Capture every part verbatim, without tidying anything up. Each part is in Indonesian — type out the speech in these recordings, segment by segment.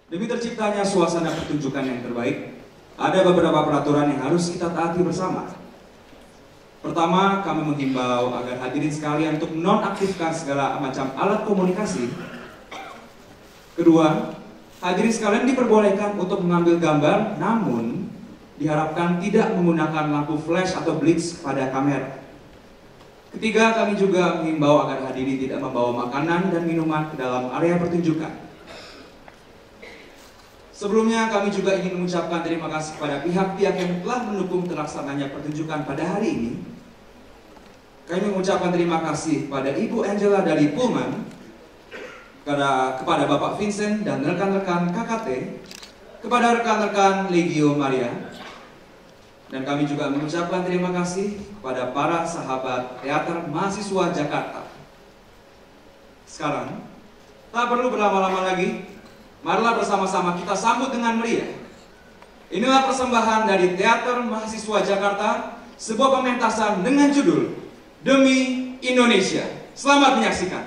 Demi terciptanya suasana pertunjukan yang terbaik, ada beberapa peraturan yang harus kita taati bersama. Pertama, kami menghimbau agar hadirin sekalian untuk nonaktifkan segala macam alat komunikasi. Kedua, hadirin sekalian diperbolehkan untuk mengambil gambar, namun diharapkan tidak menggunakan lampu flash atau blitz pada kamera. Ketiga, kami juga menghimbau agar hadirin tidak membawa makanan dan minuman ke dalam area pertunjukan. Sebelumnya, kami juga ingin mengucapkan terima kasih kepada pihak-pihak yang telah mendukung terlaksananya pertunjukan pada hari ini. Kami mengucapkan terima kasih kepada Ibu Angela dari Pullman, kepada, kepada Bapak Vincent dan rekan-rekan K K T, kepada rekan-rekan Legio Maria, dan kami juga mengucapkan terima kasih kepada para sahabat Teater Mahasiswa Jakarta. Sekarang, tak perlu berlama-lama lagi, marilah bersama-sama kita sambut dengan meriah. Inilah persembahan dari Teater Mahasiswa Jakarta, sebuah pementasan dengan judul Demi Indonesia. Selamat menyaksikan.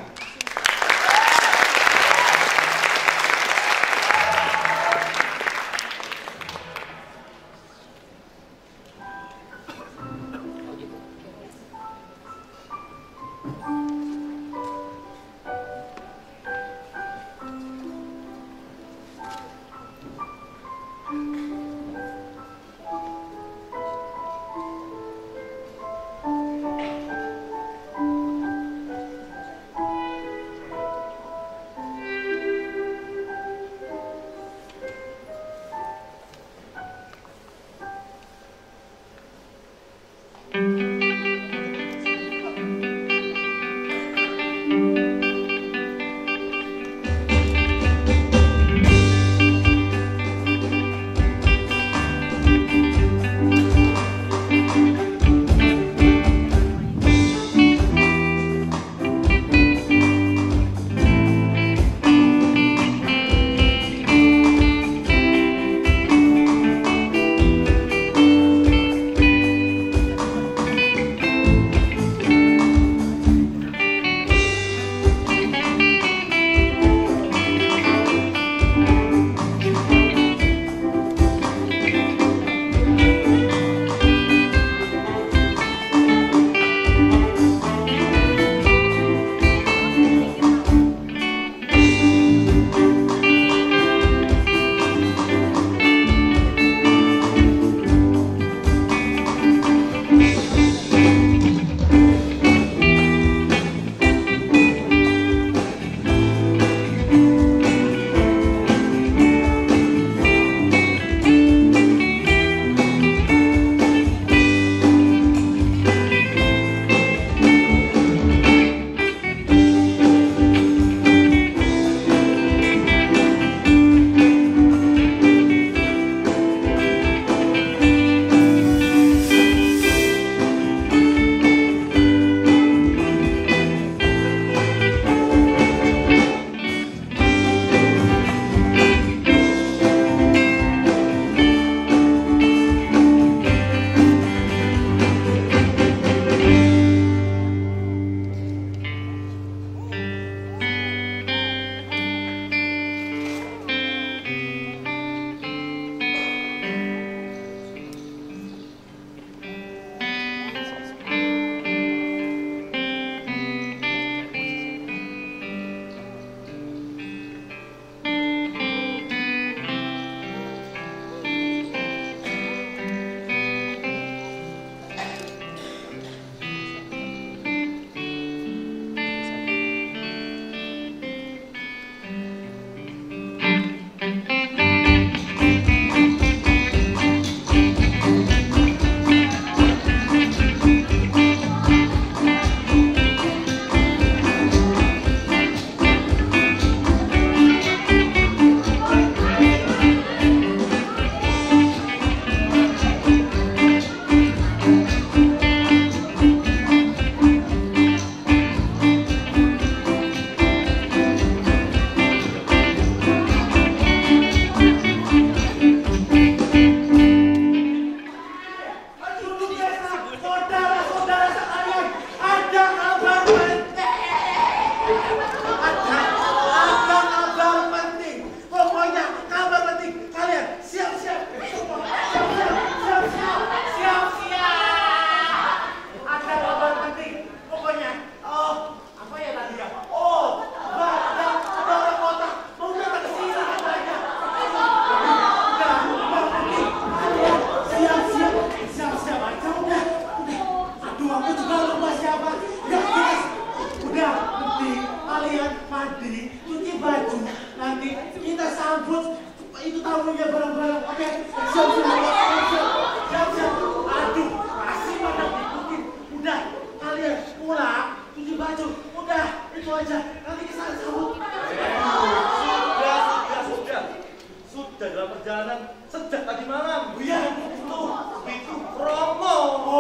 itu tamunya barang-barang. Oke, siap, siap, siap, siap, siap. Aduh, masih pada ngikutin. Udah, kalian pulang, cuci baju. Udah, itu aja. Nanti kesana sambut. Sudah, sudah, sudah. Sudah dalam perjalanan sejak tadi malam. Iya, itu, itu promo.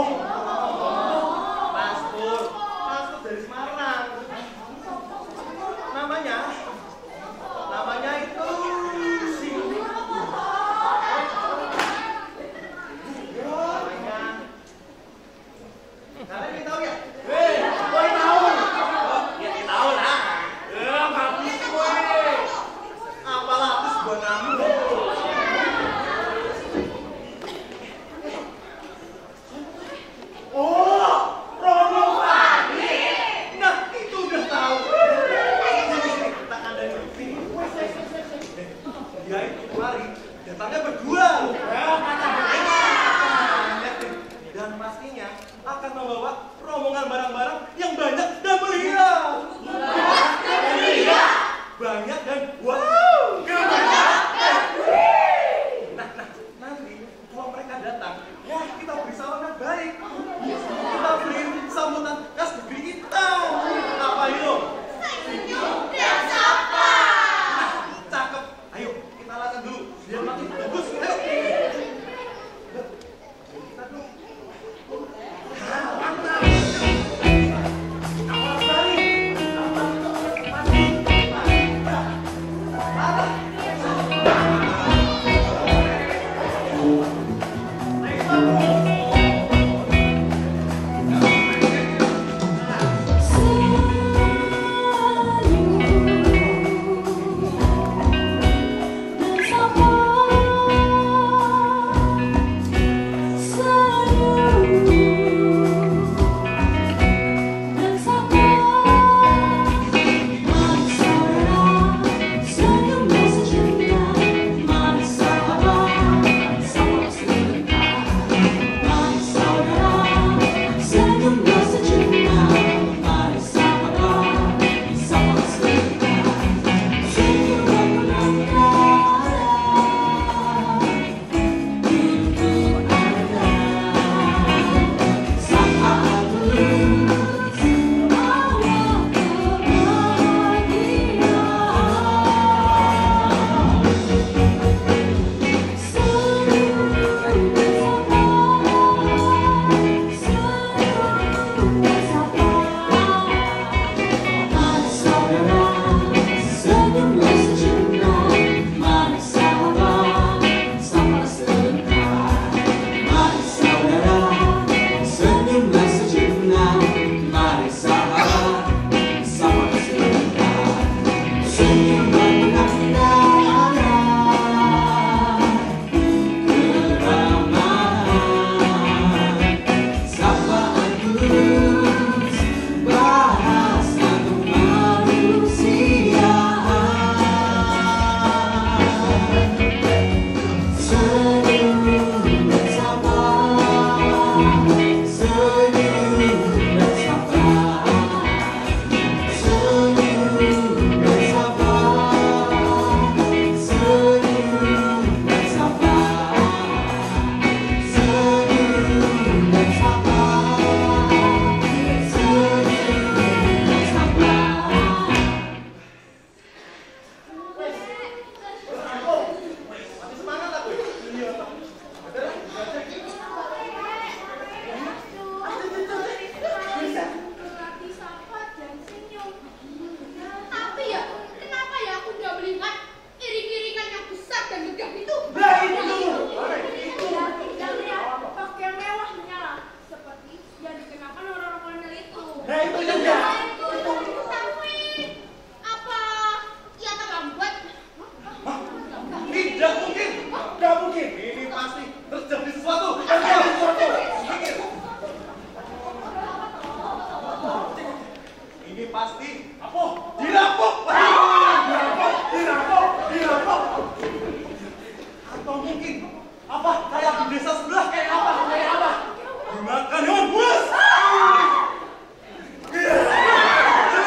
Mas Pur, Mas Pur dari Semarang. Namanya, namanya itu si. Namanya. Kalian ini tahu ya? Hei, gue tahu. Ya kita tahu lah. Ya, bagus gue. Apalah aku sebuah nama. Oh, Romo Fadli. Nah, itu udah tahu. Kita kandang ini. Dia itu kemarin datangnya berdua. Dan pastinya akan membawa rombongan barang-barang yang banyak dan meriah. Banyak dan wow. Kebanyakan. Nah, nah, nanti kalau mereka datang, ya kita beri sambutan baik. Kita beri sambutan khas negeri kita. Apa itu? Senyum dan sapa. Nah, cakep. Ayo kita latihan dulu. Biar makin bagus. Ayo. Kita dulu. Nah, mantap. Awal sekali.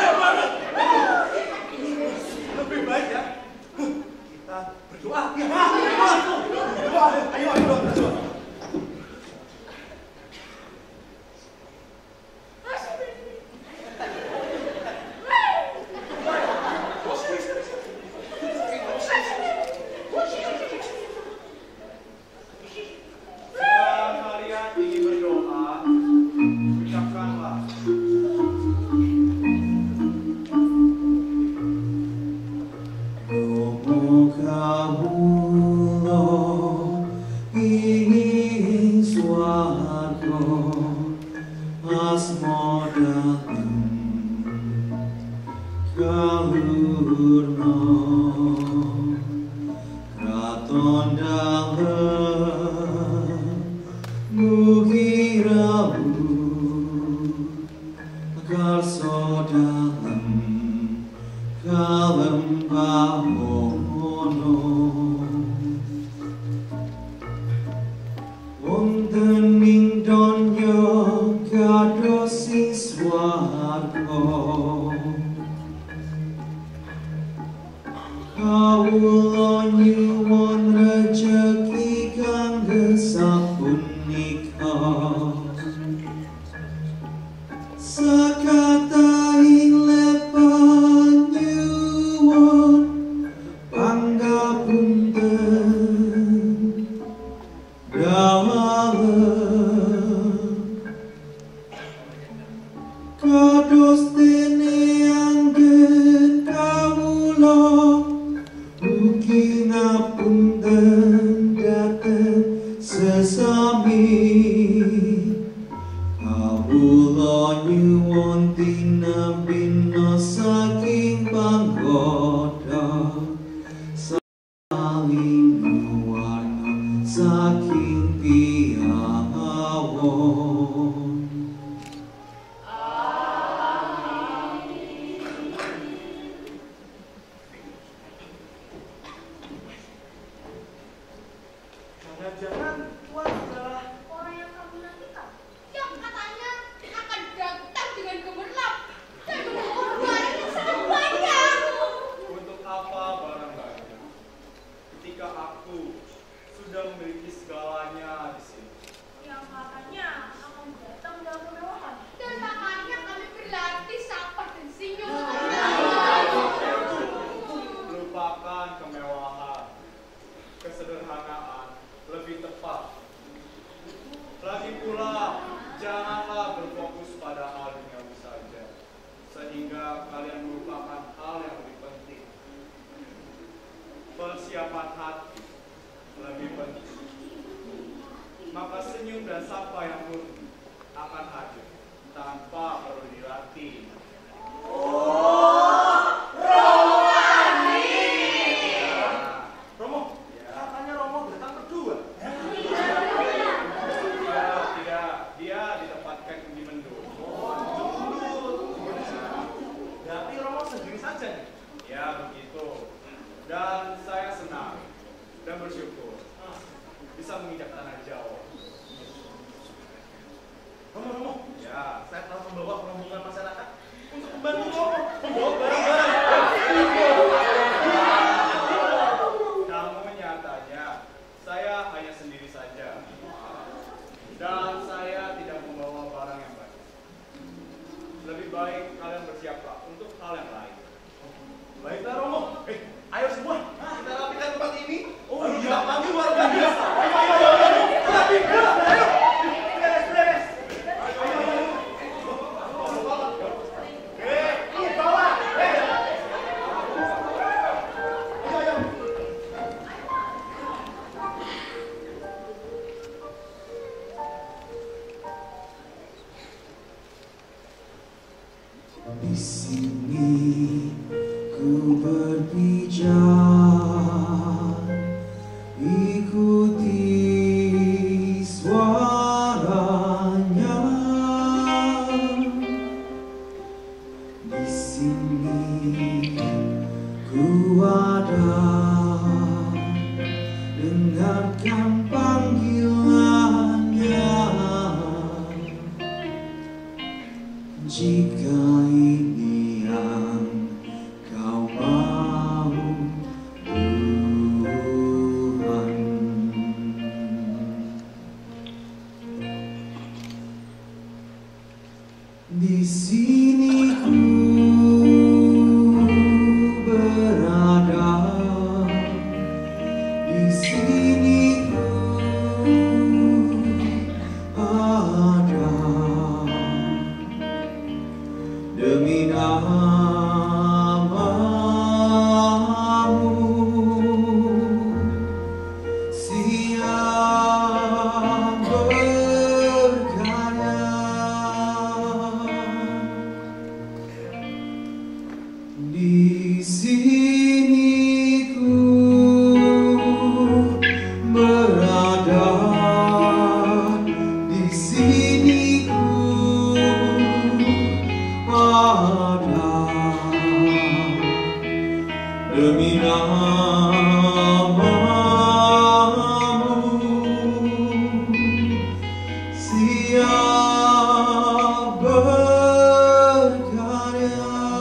berdoa. Ya. pahono wonten ing donya kados sing swarga kawula nyuwun rejeki kangge sapunika sakataing lepan nyuwun panggapunten dalem kados dene anggen kawula mugi ngapunten dateng sesami kawula nyuwun tinebina saking panggoda saling nuwana saking piyawon. Jangan-jangan Tuhan adalah orang yang kamu nantikan, yang katanya akan datang dengan gemerlap dan membawa barang yang sangat banyak. untuk apa barang banyak ketika aku sudah memiliki segalanya di sini. Yang katanya akan datang dalam kemewahan dan makanya kami berlatih sabar dan senyum. Lupakan kemewahan, kesederhanaan lebih tepat. Lagi pula, janganlah berfokus pada hal duniawi saja, sehingga kalian melupakan hal yang lebih penting. Persiapan hati lebih penting. Maka senyum dan sapa yang murni akan hadir tanpa perlu dilatih. Romo, katanya Romo datang berdua. Tidak, tidak. Dia ditempatkan di mendut. Berarti Romo sendiri saja nih? Ya, begitu. Dan saya senang dan bersyukur bisa menginjak tanah Jawa. Romo, Romo. Ya, saya telah membawa rombongan masyarakat untuk membantu Romo membawa barang-barang. Namun nyatanya saya hanya sendiri saja dan saya tidak membawa barang yang banyak. Lebih baik kalian bersiaplah untuk hal yang lain. Baiklah Romo, eh, ayo semua kita rapikan tempat ini. Oh iya, kita panggil warga biasa. Ayo, ayo, ayo, ayo, rapi, ayo, beres, beres. Ayo, ayo, ayo. Eh, di bawah, eh. Ayo, ayo. Di sini ku berpijak, ikuti suaranya. Di sini ku ada, dengarkan panggilannya. Jika ini yang kau mau, Tuhan. Di sini ku berada, di sini ku demi namamu siap berkarya.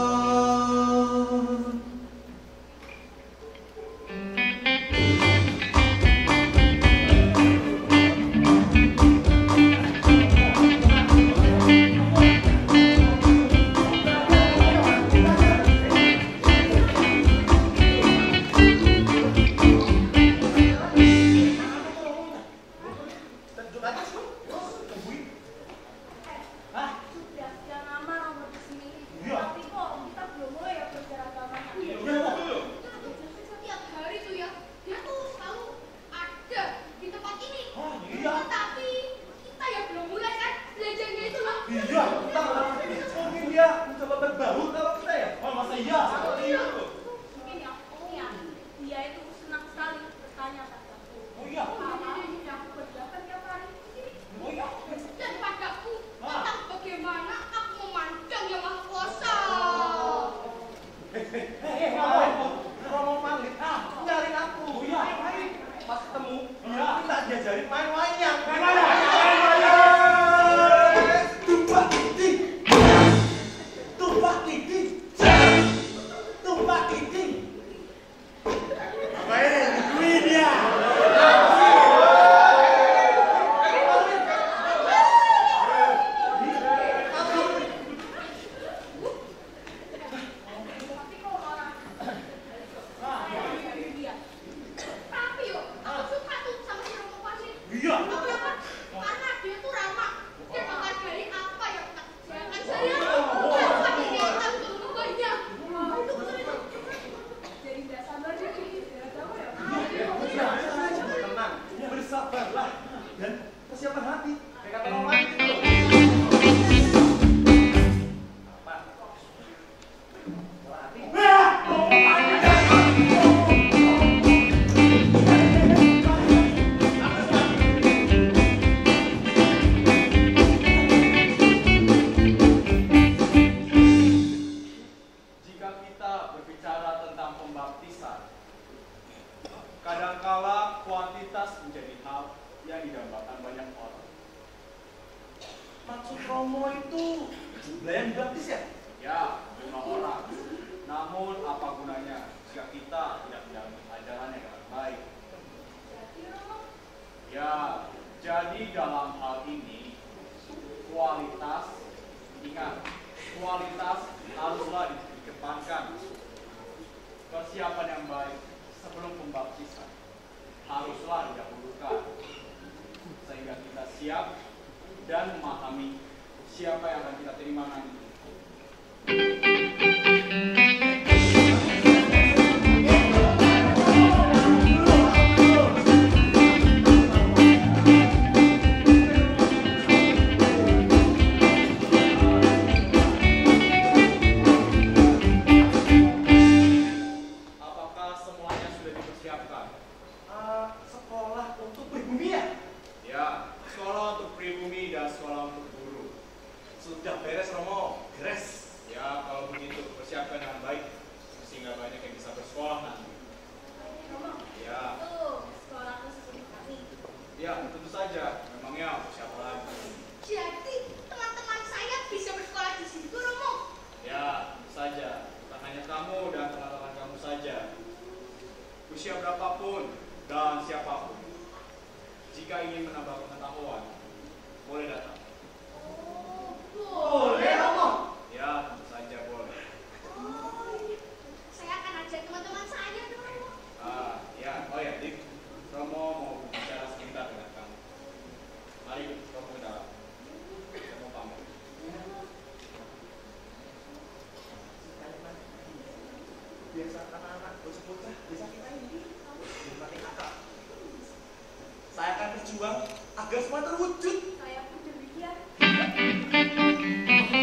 Kadangkala kuantitas menjadi hal yang didambakan banyak orang. Maksud Romo itu jumlah yang dibaptis ya? Ya, jumlah orang. Namun apa gunanya jika kita tidak menjalani ajaran yang dengan baik? Ya, jadi dalam hal ini kualitas, ingat, kualitas haruslah dikedepankan. Persiapan yang baik sebelum pembaptisan haruslah didahulukan sehingga kita siap dan memahami siapa yang akan kita terima nanti. Sudah beres Romo, beres. Ya, kalau begitu persiapkan dengan baik sehingga banyak yang bisa bersekolah nanti. Ya. Tuh, sekolah khusus untuk kami. Ya, tentu saja. Memangnya siapa lagi? Jadi teman-teman saya bisa bersekolah di situ, Romo? Ya, tentu saja. Bukan hanya kamu dan teman-teman kamu saja. Usia berapapun dan siapapun, jika ingin menambah pengetahuan, boleh datang. Boleh, Romo. Ya, tentu saja boleh. Oh, saya akan ajak teman-teman saya tuh, Romo. Ah, ya. Oh ya, Dik. Romo mau bicara sebentar dengan kamu. Mari, Romo ke dalam. Saya mau pamit. Biasa anak-anak bocah-bocah desa kita ini berbagai kakak. Saya akan berjuang agar semua terwujud. Saya pun demikian.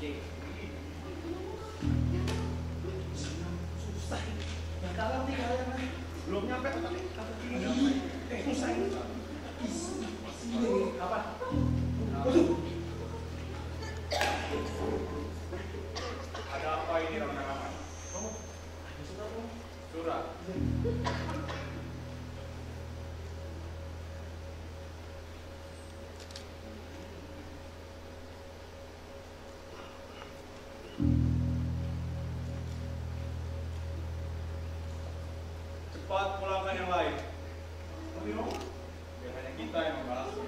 Susah. Nggak kalah nih kalian kan. Belum nyampe tapi kata kiri. Eh susah ini. Ini apa? Waduh. Ada apa ini rame-rame? Kamu ada surat kamu? Surat. Cepat pulangkan yang lain. Tapi Romo, Biar hanya kita yang membalasnya.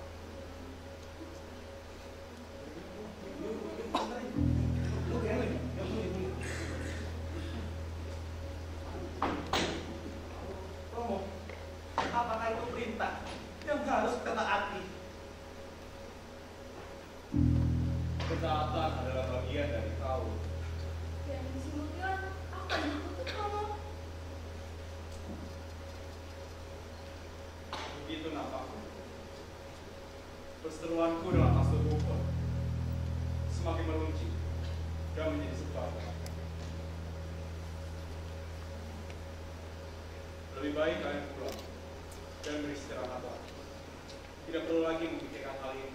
Romo, apakah itu perintah yang harus kita taati? Ketaatan adalah bagian dari kau. Dan kemudian akan ditutup kamu. Begitu nampaknya. Perseteruanku dalam pastor Bogor semakin meruncing dan menjadi sebab. Lebih baik kalian pulang dan beristirahatlah. Tidak perlu lagi memikirkan hal ini.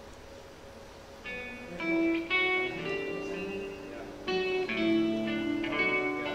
Ya. Ya.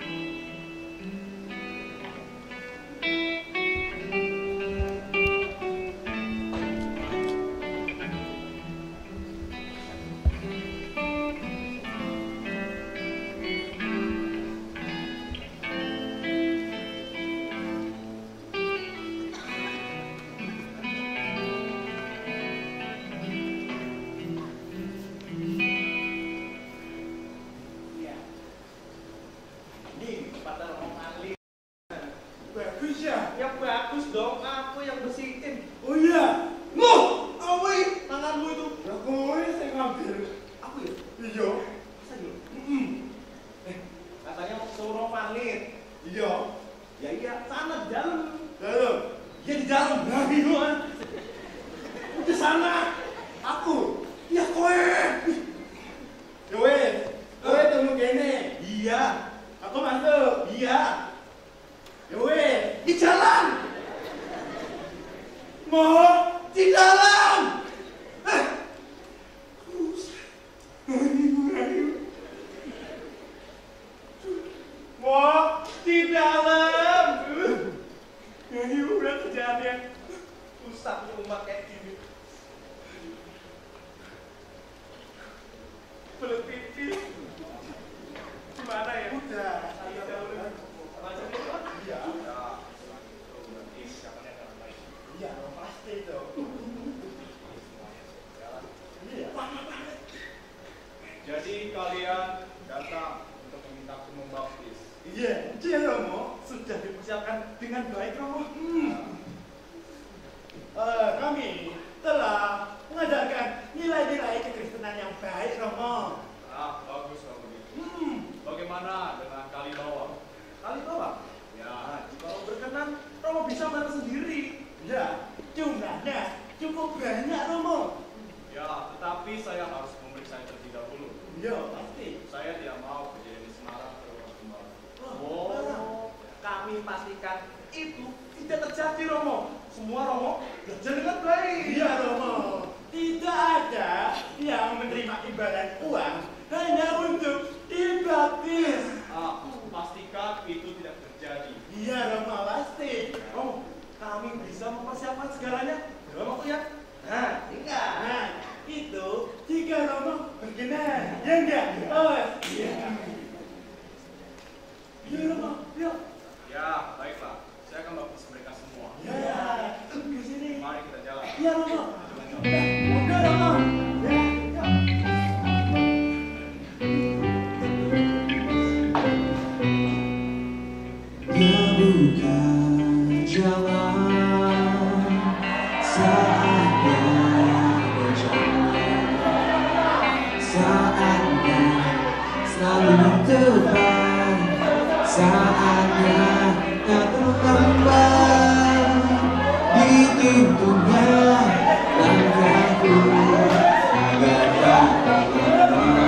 Iya. Ini kepada Romo Ali. Bagus ya? Ya bagus dong. Aku yang bersihin. Oh iya. No, awi tanganmu itu. Ya kowe saya ngambil. Aku ya? Iya. Masa iya? Mm-mm. Eh, katanya mau suruh panit. Iya. Ya iya, sana di dalam. Dalam. Ya di dalam. Nah, iya. Di sana. Aku. Ya kowe. Ya wes. Kowe tunggu kene. Iya. Aku masuk. Iya. Ya wes. Di jalan. Mau di dalam. Eh. Mau di dalam. Ya ini udah kejadian. Susah nih umat kayak gini. Belut pipis. Gimana ya? Udah. Iya. Iya, pasti itu. Jadi kalian datang untuk memintaku membaptis. Iya, iya Romo. Sudah dipersiapkan dengan baik Romo. Hmm. Eh, kami telah mengajarkan nilai-nilai kekristenan yang baik Romo. Ah, bagus kalau begitu. Hmm. Bagaimana dengan kali bawah? Kali bawah. Ya, Nah, kalau berkenan Romo bisa main sendiri. Ya, jumlahnya cukup banyak Romo. ya, tetapi saya harus memeriksa terlebih dahulu. Iya, pasti. Saya tidak mau kejadian di Semarang terulang kembali. Oh, kami pastikan itu tidak terjadi Romo. Semua Romo belajar dengan baik. Iya Romo. Tidak ada yang menerima imbalan uang hanya untuk dibaptis. Ah, pastikan itu tidak terjadi. Iya Romo, pasti. Romo, kami bisa mempersiapkan segalanya dalam waktu yang nah, tinggal. Nah, itu jika Romo berkenan. Ya enggak? Oh, iya. Iya Romo, yuk. Ya, baiklah. Saya akan baptis mereka semua. Ya, ke sini. Mari kita jalan. Iya Romo. Udah Romo. Ya, yuk. Terbuka jalan saatnya berjalan, saatnya selalu mendepan, saatnya tak terlambat, dituntunnya langkahku agar tak terlambat.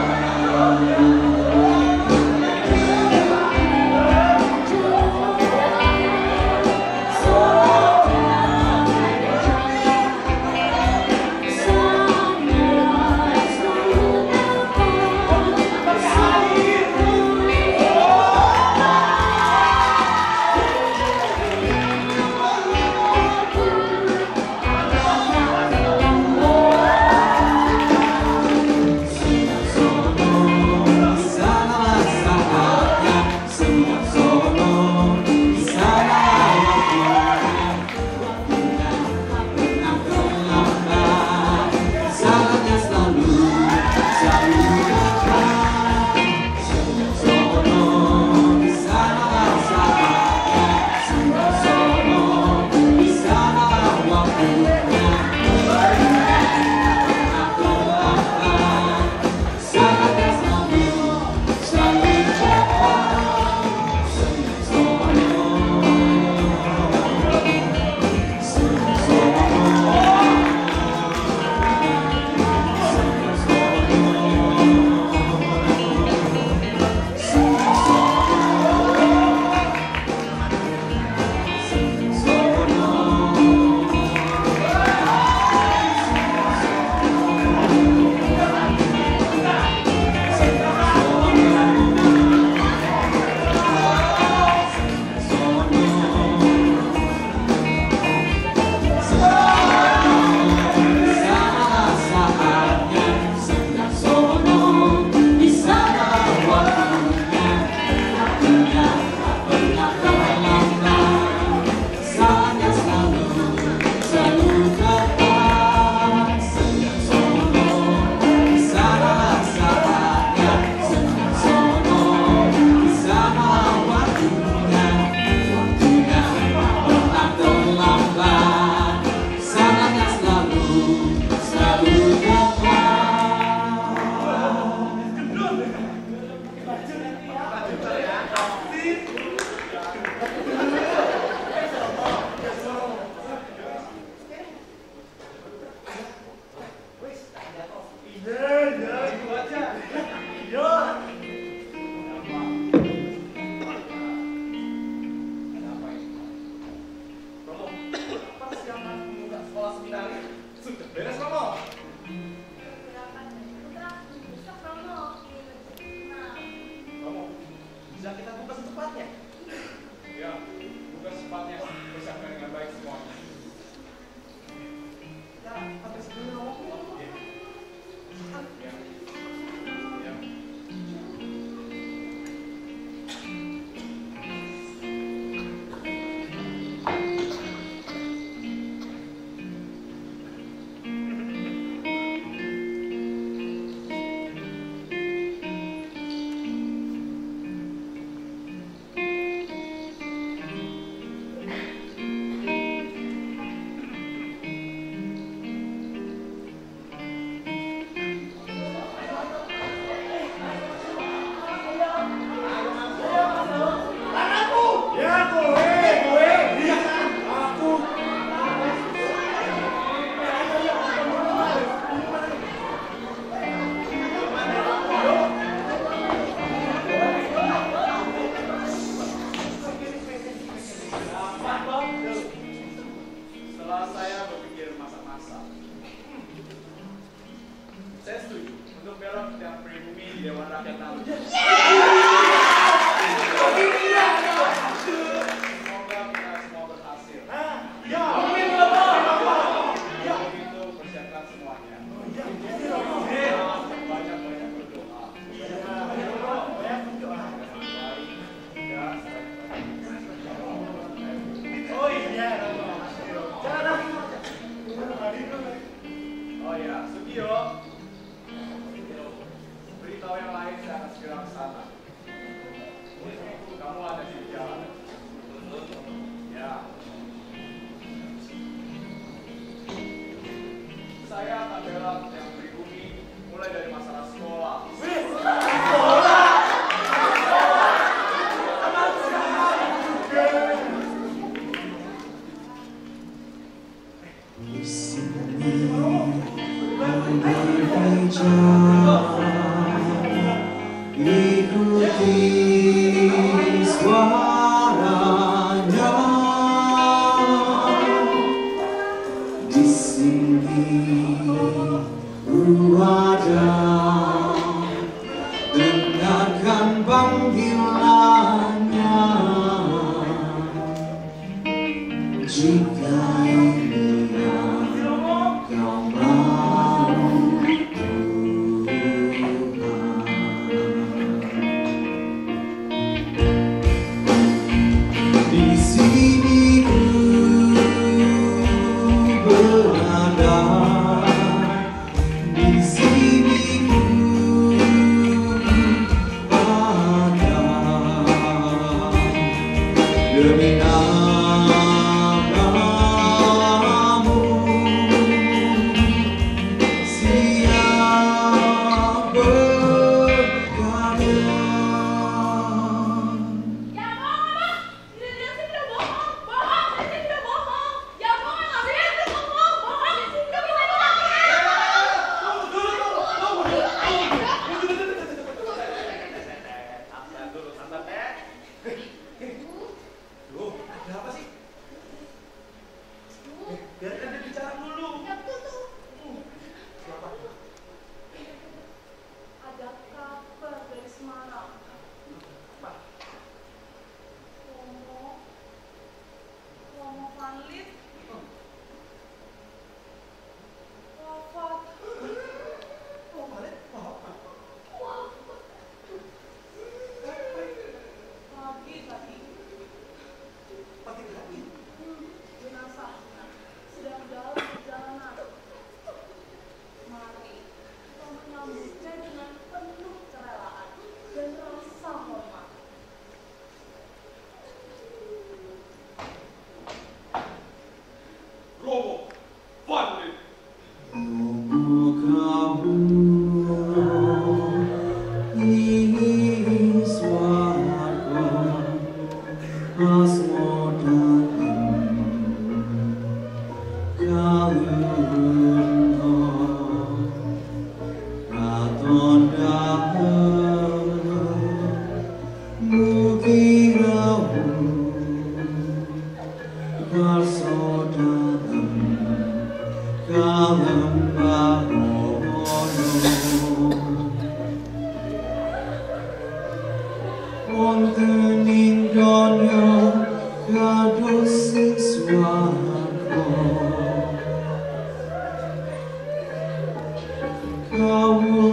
Kau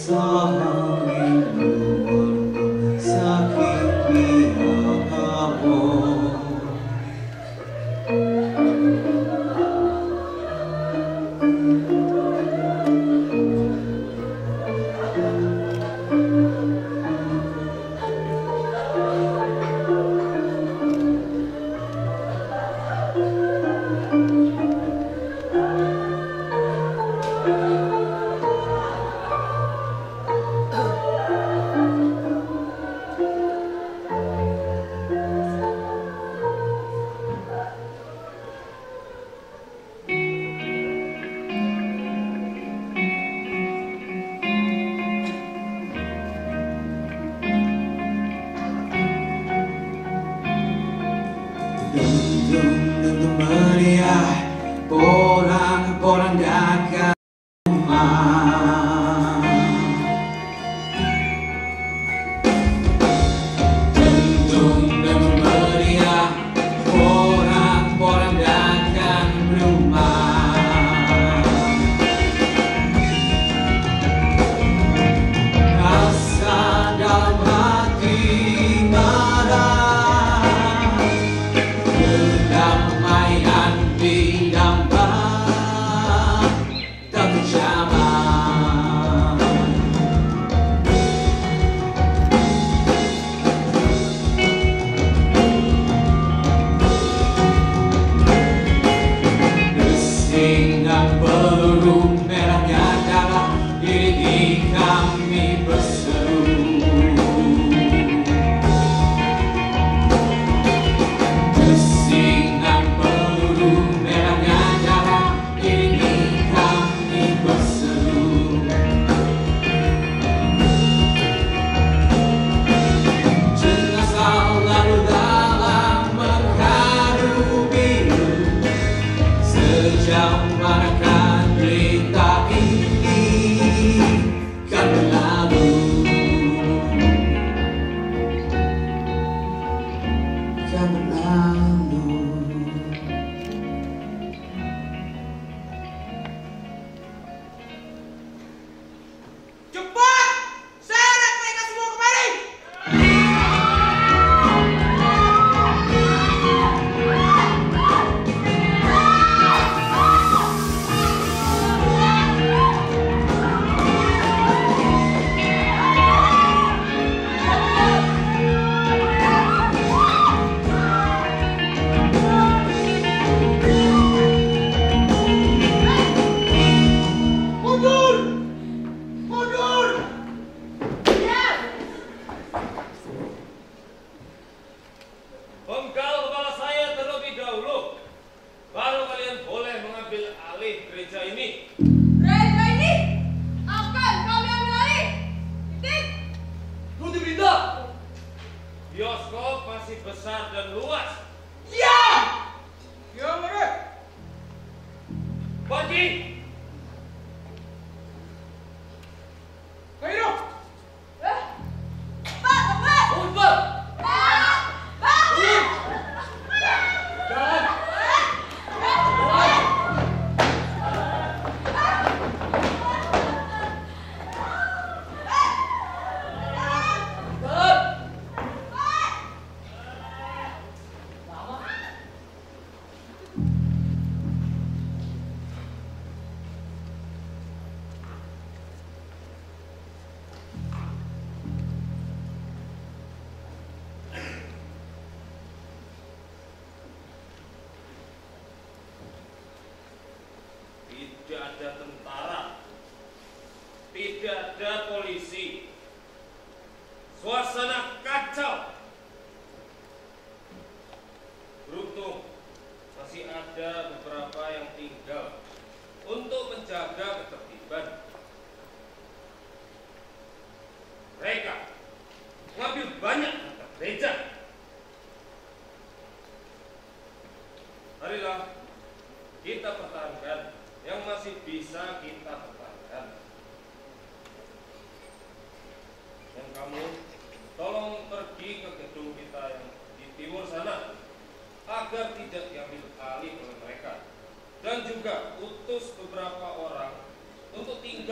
dan juga utus beberapa orang untuk tinggal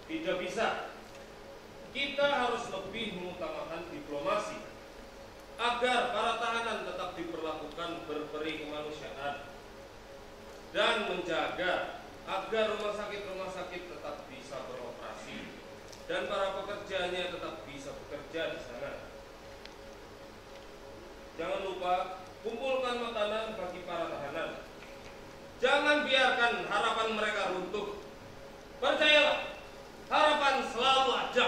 Tidak bisa. Kita harus lebih mengutamakan diplomasi agar para tahanan tetap diperlakukan berperi kemanusiaan dan menjaga agar rumah sakit-rumah sakit tetap bisa beroperasi dan para pekerjanya tetap bisa bekerja di sana. Jangan lupa kumpulkan makanan bagi para tahanan. Jangan biarkan harapan mereka runtuh. Percayalah, harapan selalu ada.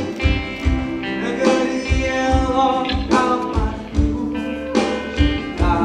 Negeri yang amatku cinta.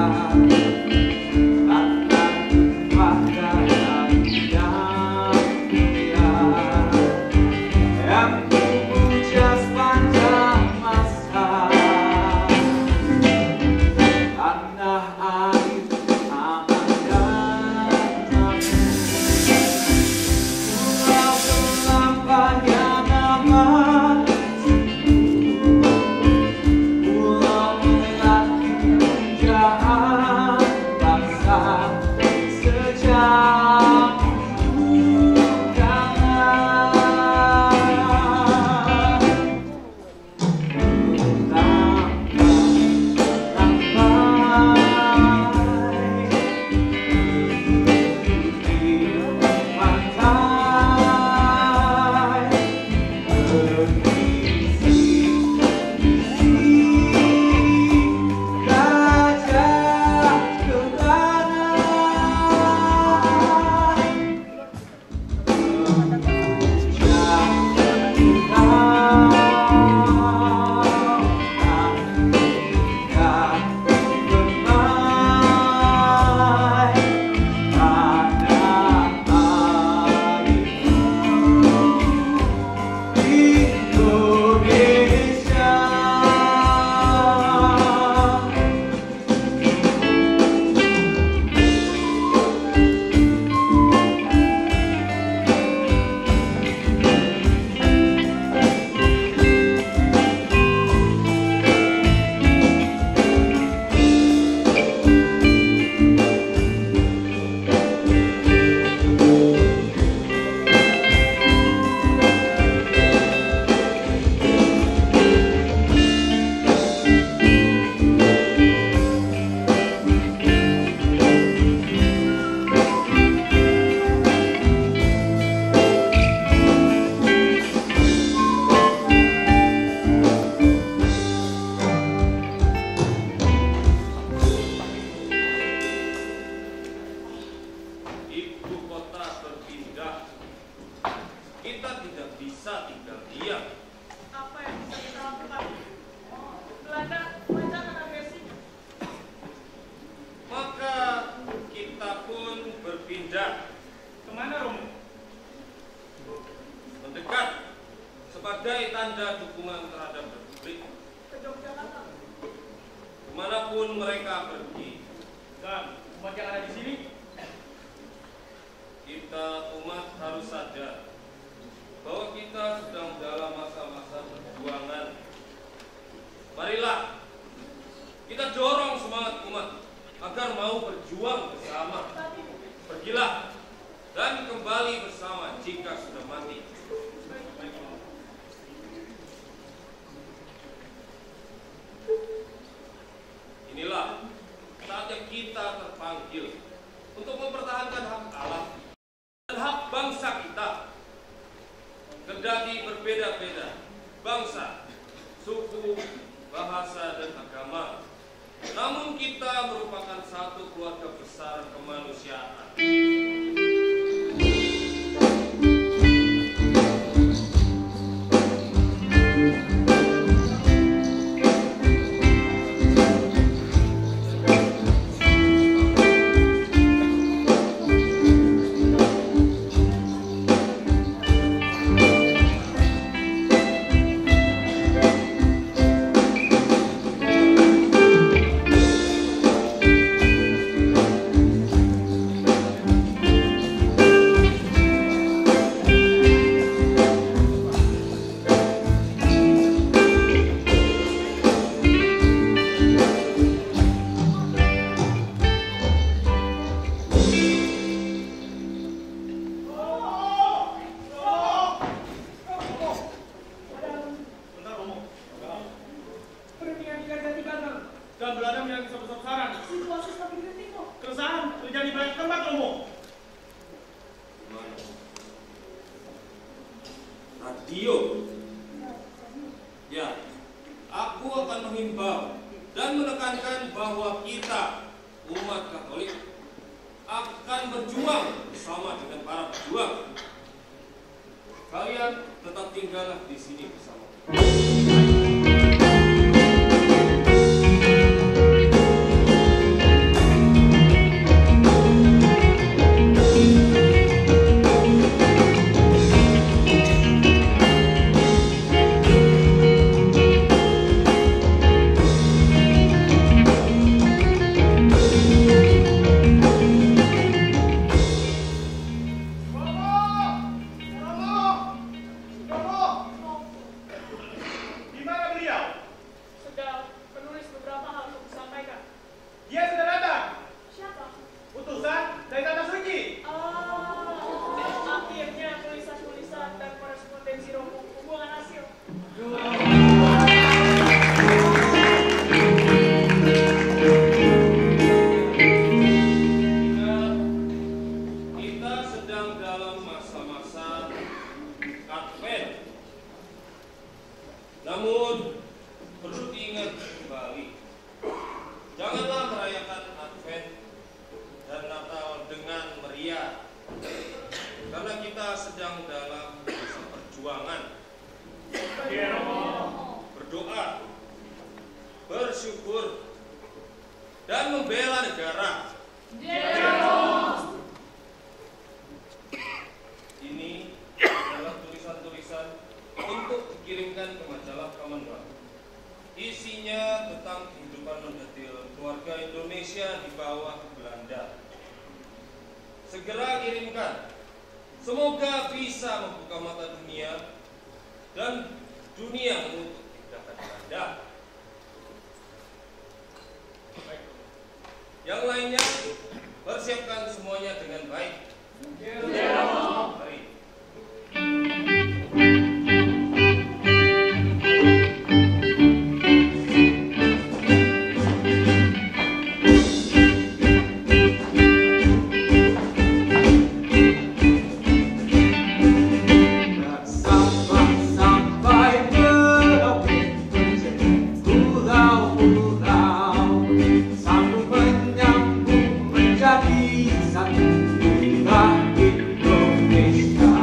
Dan umat yang ada di sini, Kita umat harus sadar bahwa kita sedang dalam masa-masa perjuangan. Marilah kita dorong semangat umat agar mau berjuang bersama. Pergilah dan kembali bersama jika sudah mati. Inilah saatnya kita terpanggil untuk mempertahankan hak Allah dan hak bangsa kita. Kendati berbeda-beda bangsa, suku, bahasa, dan agama, namun kita merupakan satu keluarga besar kemanusiaan. dan berada yang besar-besaran. Situasi semakin genting kok. Keresahan terjadi banyak tempat, Romo. Gimana? Radio. Ya, aku akan menghimbau dan menekankan bahwa kita, umat Katolik, akan berjuang bersama dengan para pejuang. Kalian tetap tinggallah di sini bersama. Namun, perlu diingat kembali, janganlah merayakan Advent dan Natal dengan meriah, karena kita sedang dalam masa perjuangan. Berdoa, bersyukur, dan membela negara. Ini adalah tulisan-tulisan untuk dikirimkan ke majalah Commonwealth. Isinya tentang kehidupan mendetil keluarga Indonesia di bawah Belanda. Segera kirimkan. Semoga bisa membuka mata dunia dan dunia menuntut tindakan Belanda. Yang lainnya, persiapkan semuanya dengan baik. Mari. Indonesia.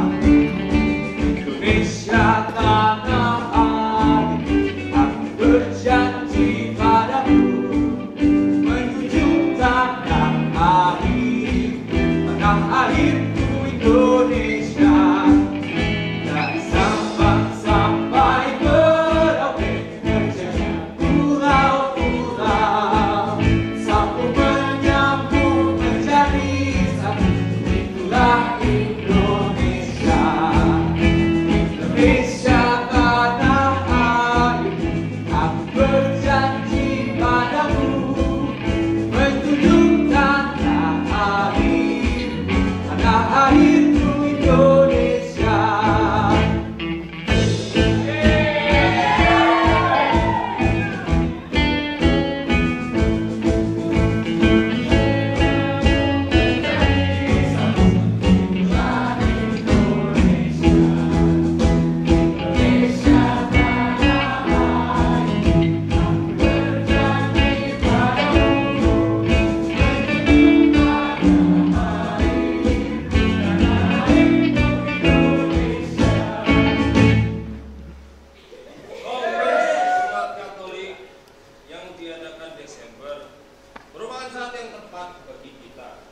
tepat bagi kita.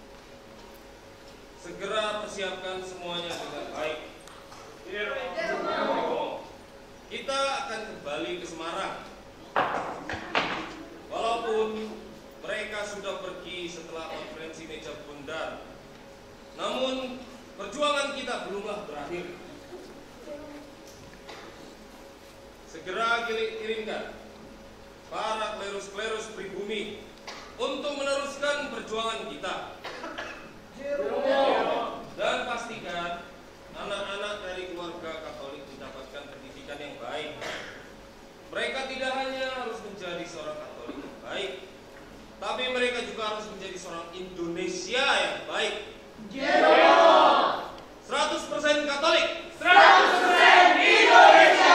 Segera persiapkan semuanya dengan baik. Kita akan kembali ke Semarang. Walaupun mereka sudah pergi setelah konferensi meja bundar, namun perjuangan kita belumlah berakhir. Segera kirimkan para klerus-klerus pribumi untuk meneruskan perjuangan kita. Dan pastikan anak-anak dari keluarga Katolik mendapatkan pendidikan yang baik. Mereka tidak hanya harus menjadi seorang Katolik yang baik, tapi mereka juga harus menjadi seorang Indonesia yang baik. seratus persen Katolik, seratus persen Indonesia.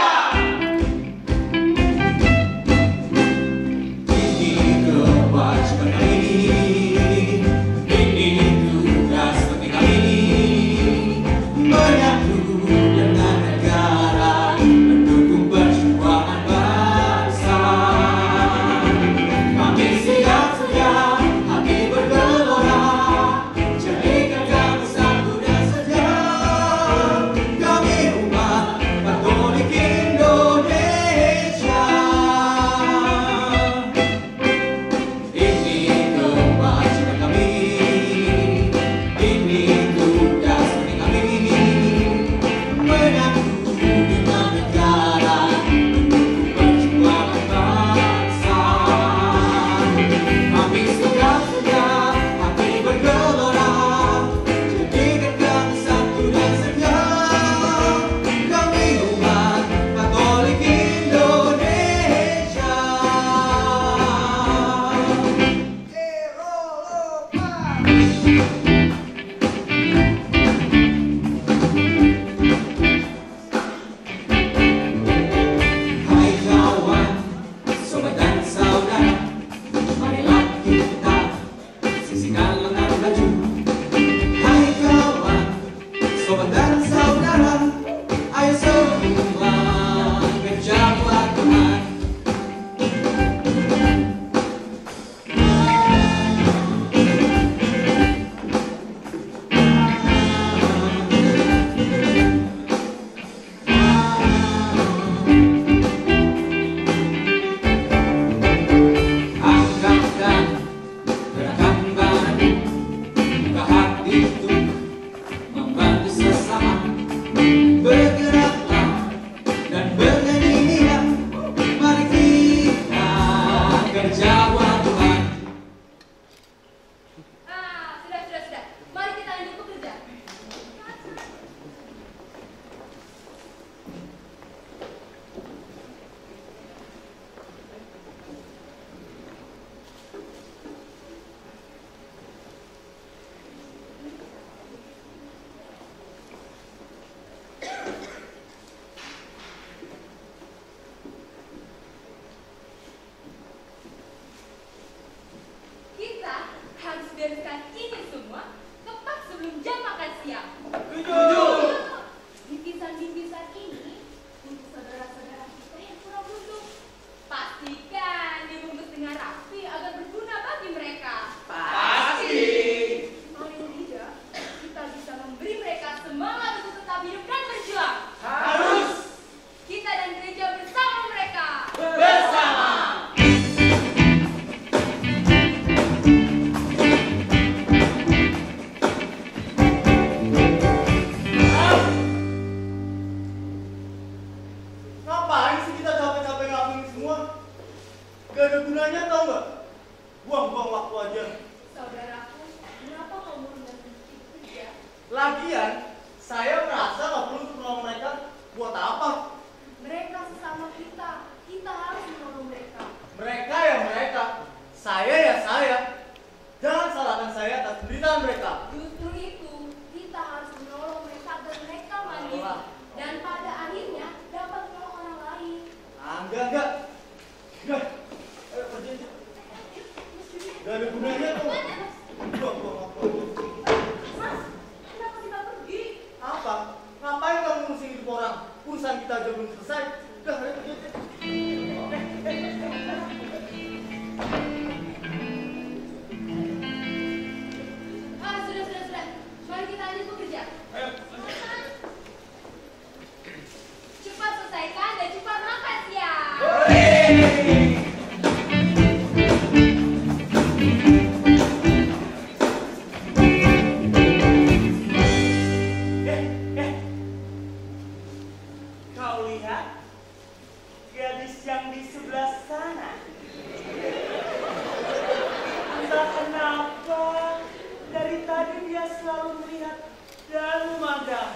kenapa dari tadi dia selalu melihat dan memandang.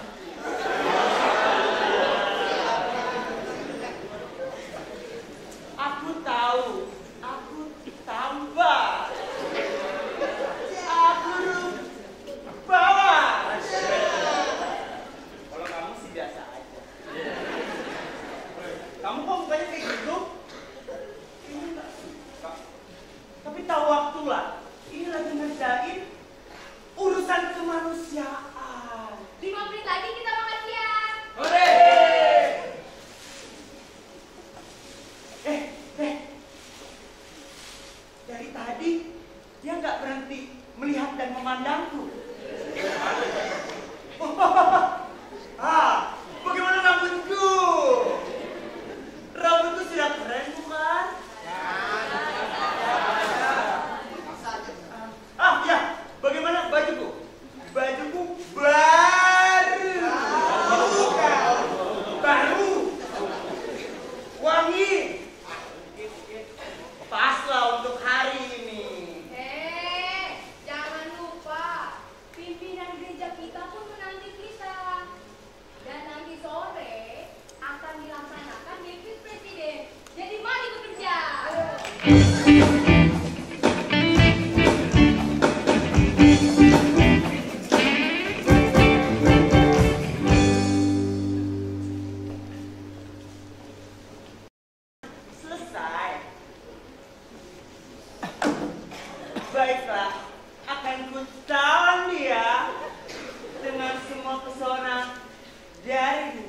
Aku tahu, aku tambah. Aku bawa. Kalau kamu sih biasa aja. Kamu kok mukanya kayak gitu? Ini enggak suka. Tapi tahu waktu lah. Ini lagi ngerjain urusan kemanusiaan. Lima menit lagi kita makan siang. Hore! Eh, eh. Dari tadi dia nggak berhenti melihat dan memandangku. Ah, bagaimana rambutku? Rambutku sudah keren bukan? Ah, ya. Bagaimana bajuku? Bajuku baru. Baru. Wangi. Paslah untuk hari ini. Eh, jangan lupa pimpinan gereja kita pun menanti kita. Dan nanti sore akan dilaksanakan dekret presiden. Jadi mari bekerja. Selesai. Baiklah, akan ku tawan dia dengan semua pesona dari ini.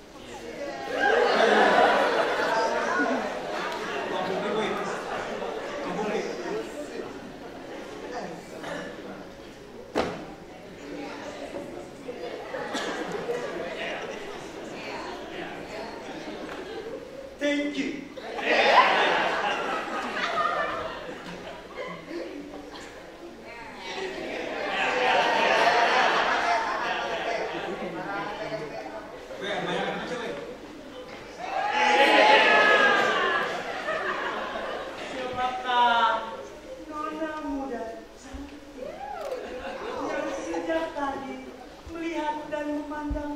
Thank you. Siapakah nona muda cantik yang sejak tadi melihat dan memandang?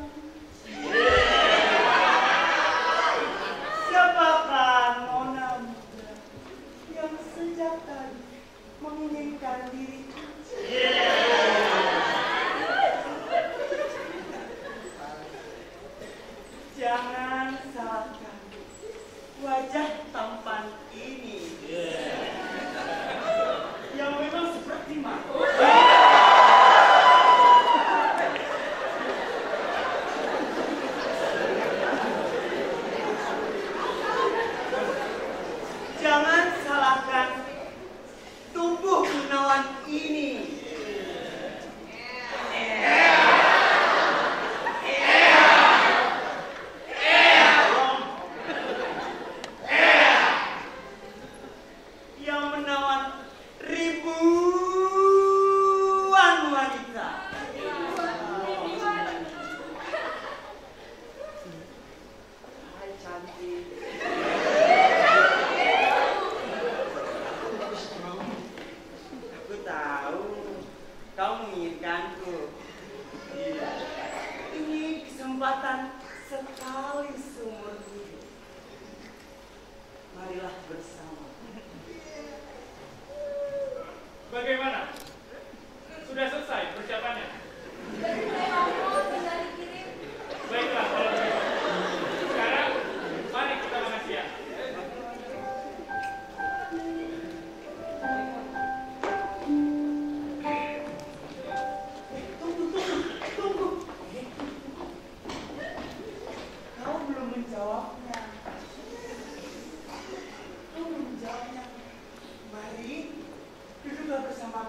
Siapakah nona muda yang sejak tadi menginginkan diriku? Jangan salahkan wajah tampan ini yang memang seperti mako. Jangan salahkan tubuh gunawan ini. Yang menawan ribuan wanita. Hai cantik. Aku tahu kau menginginkanku. Ini kesempatan sekali seumur hidup. Marilah bersama. Bagaimana? Sudah selesai persiapannya? Sudah selesai ngomong, tinggal dikirim. Baiklah kalau begitu. Sekarang, mari kita makan siang. Tunggu, tunggu, tunggu. Kau belum menjawabnya. Kau belum menjawabnya. Mari, duduklah bersama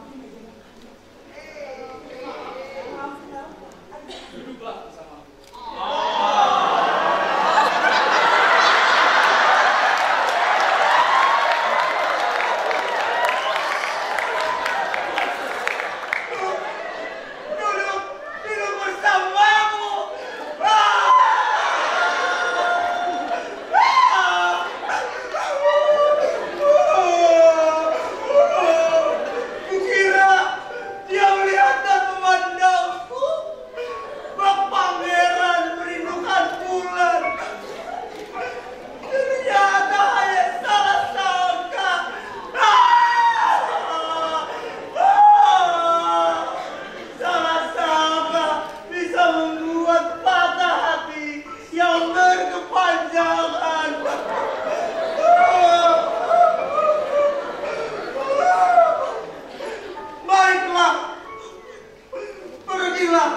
bilang,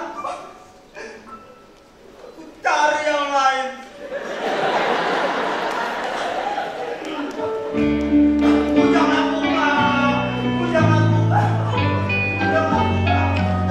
aku cari yang lain. Aku jangan pulang, aku jangan pulang, aku jangan pulang.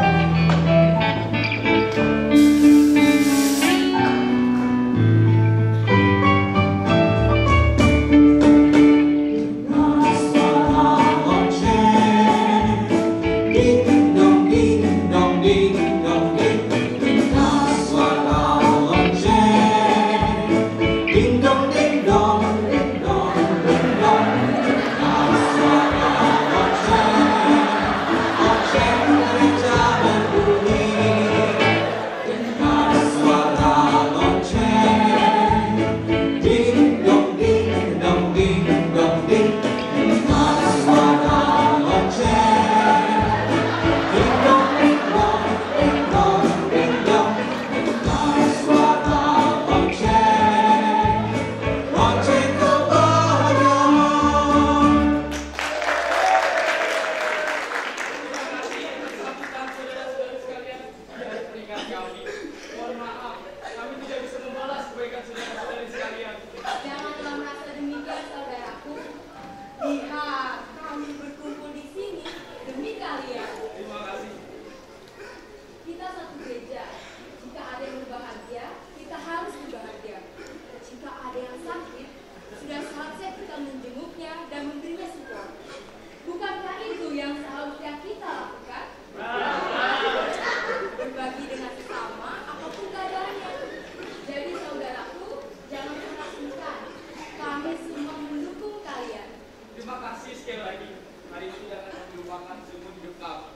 Janganlah merasa demikian, saudaraku. Lihat, kami berkumpul di sini demi kalian. Terima kasih. Kita satu gereja. Jika ada yang berbahagia, kita harus berbahagia. Jika ada yang sakit, sudah seharusnya kita menjenguknya dan memberinya support. Bukankah itu yang seharusnya kita lakukan? Berbagi dengan sesama apapun keadaannya. Jadi saudaraku, jangan pernah sungkan. Kami semua mendukung kalian. Terima kasih sekali lagi. Hari ini jangan melupakan seumur hidup kamu.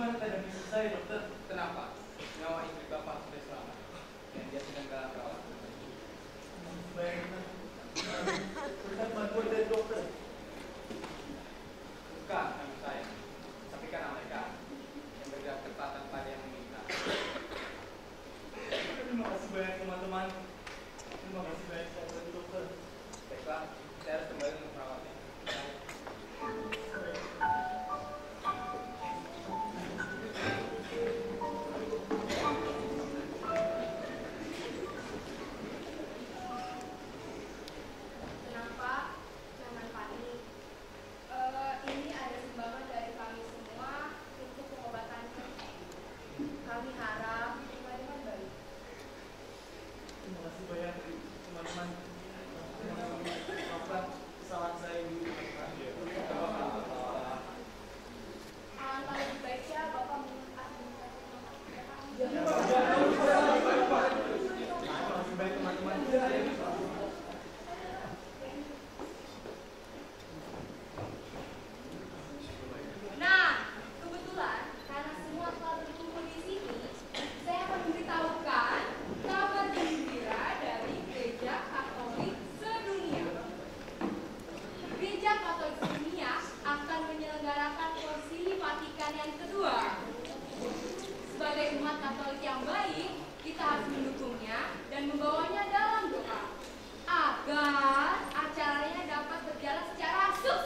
Bagaimana keadaan istri saya, dokter? Kenapa? Nyawa istri Bapak sudah selamat dan dia sedang dalam perawatan. Baik, berkat bantuan dari dokter. Bukan kami saya, tapi karena mereka yang bergerak cepat tanpa ada yang meminta. Terima kasih banyak teman-teman. Terima kasih banyak sahabat dokter. Baiklah, saya harus kembali untuk merawatnya. Tenang Pak, jangan panik. Eh, ini ada sumbangan dari kami semua untuk pengobatan. Kami harap terima dengan baik. Terima kasih banyak teman-teman. Maafkan kesalahan saya dulu. Alangkah lebih baiknya Bapak mengadministrasi Terima kasih banyak teman-teman. Nah, kebetulan karena semua telah berkumpul di sini, saya akan memberitahukan kabar gembira dari Gereja Katolik sedunia. Gereja Katolik sedunia akan menyelenggarakan Konsili Vatikan yang kedua. Sebagai umat Katolik yang baik, kita harus mendukungnya dan membawanya dalam doa agar acaranya dapat berjalan secara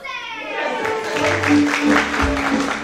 sukses.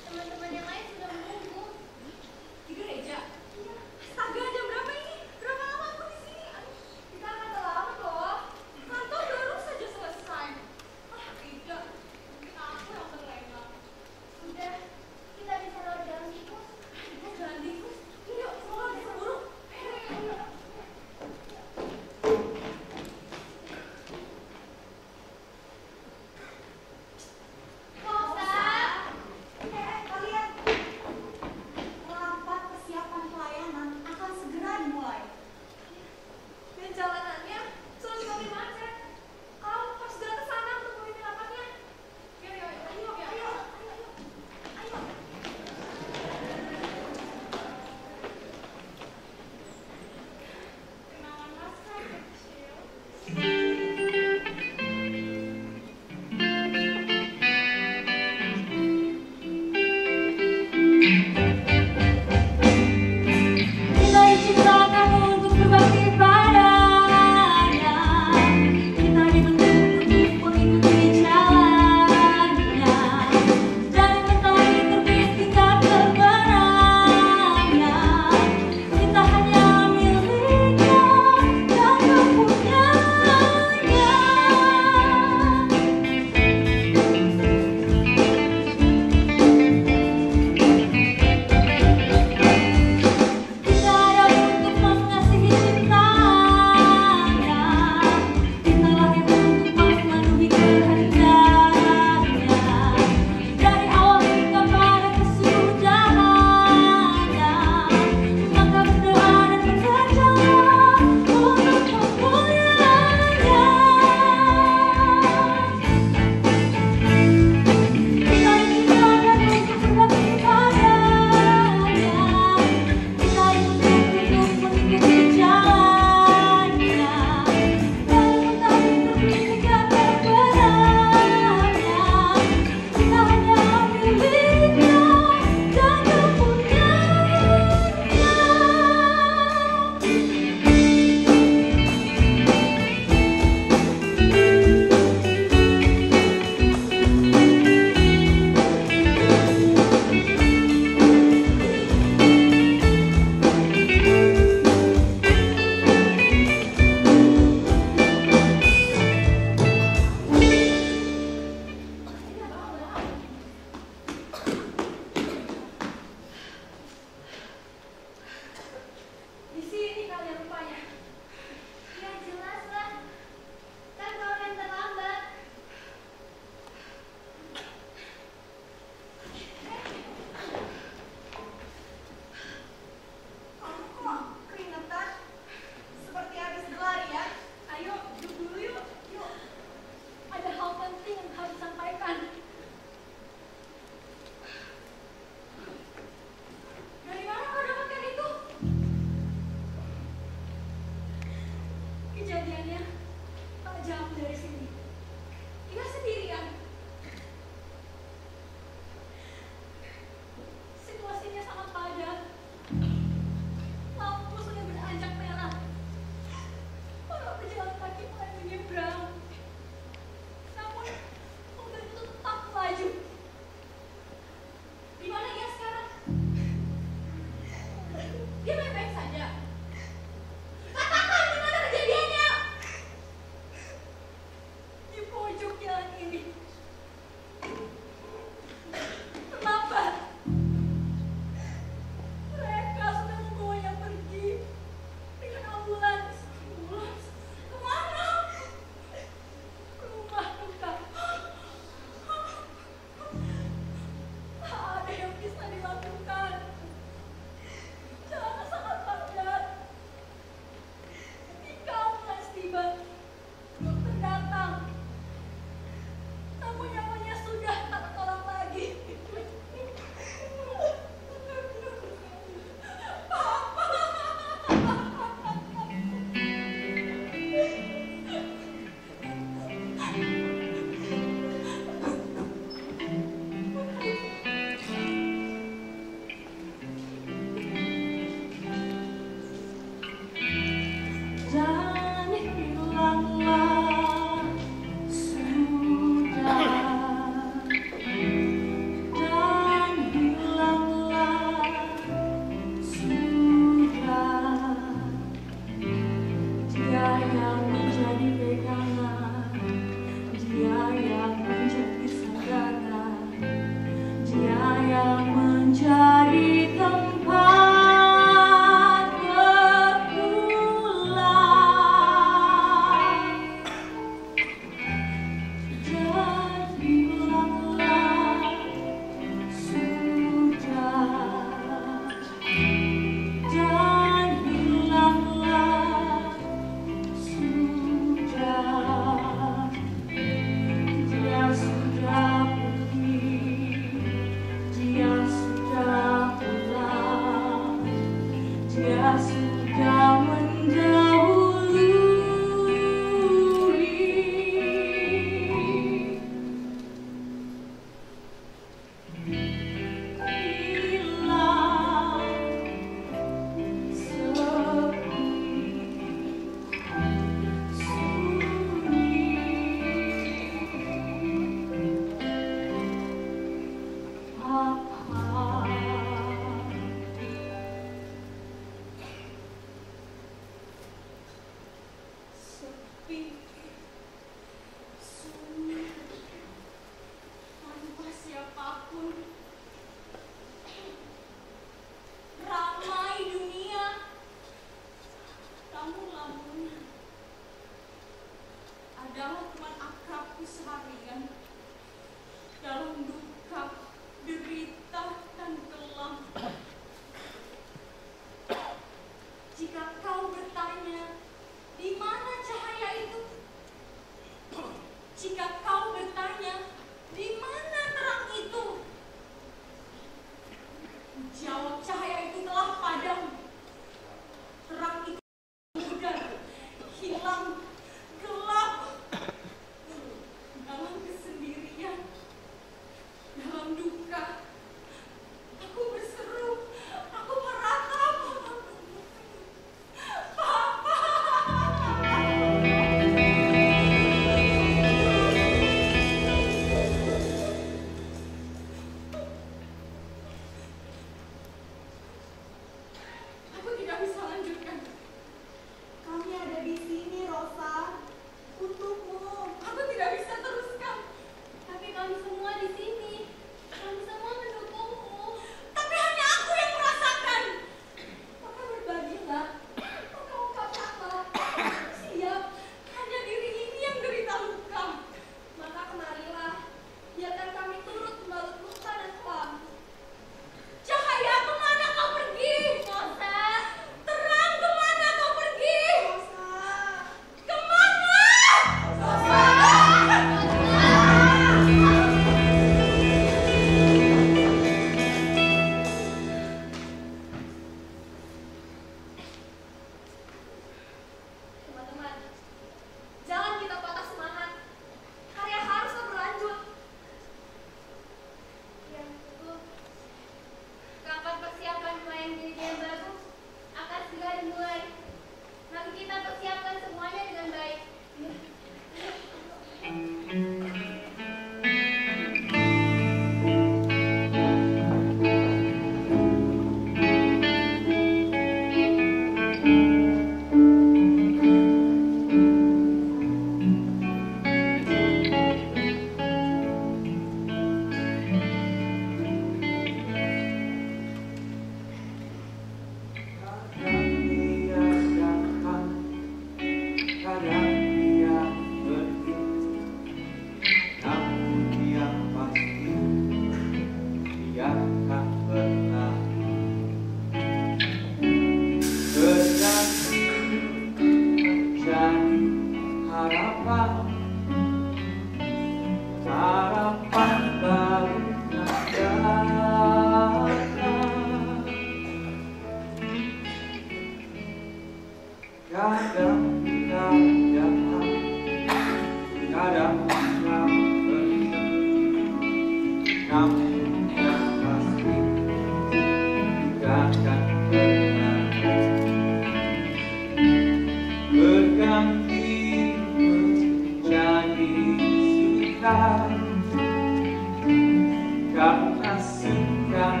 asingkan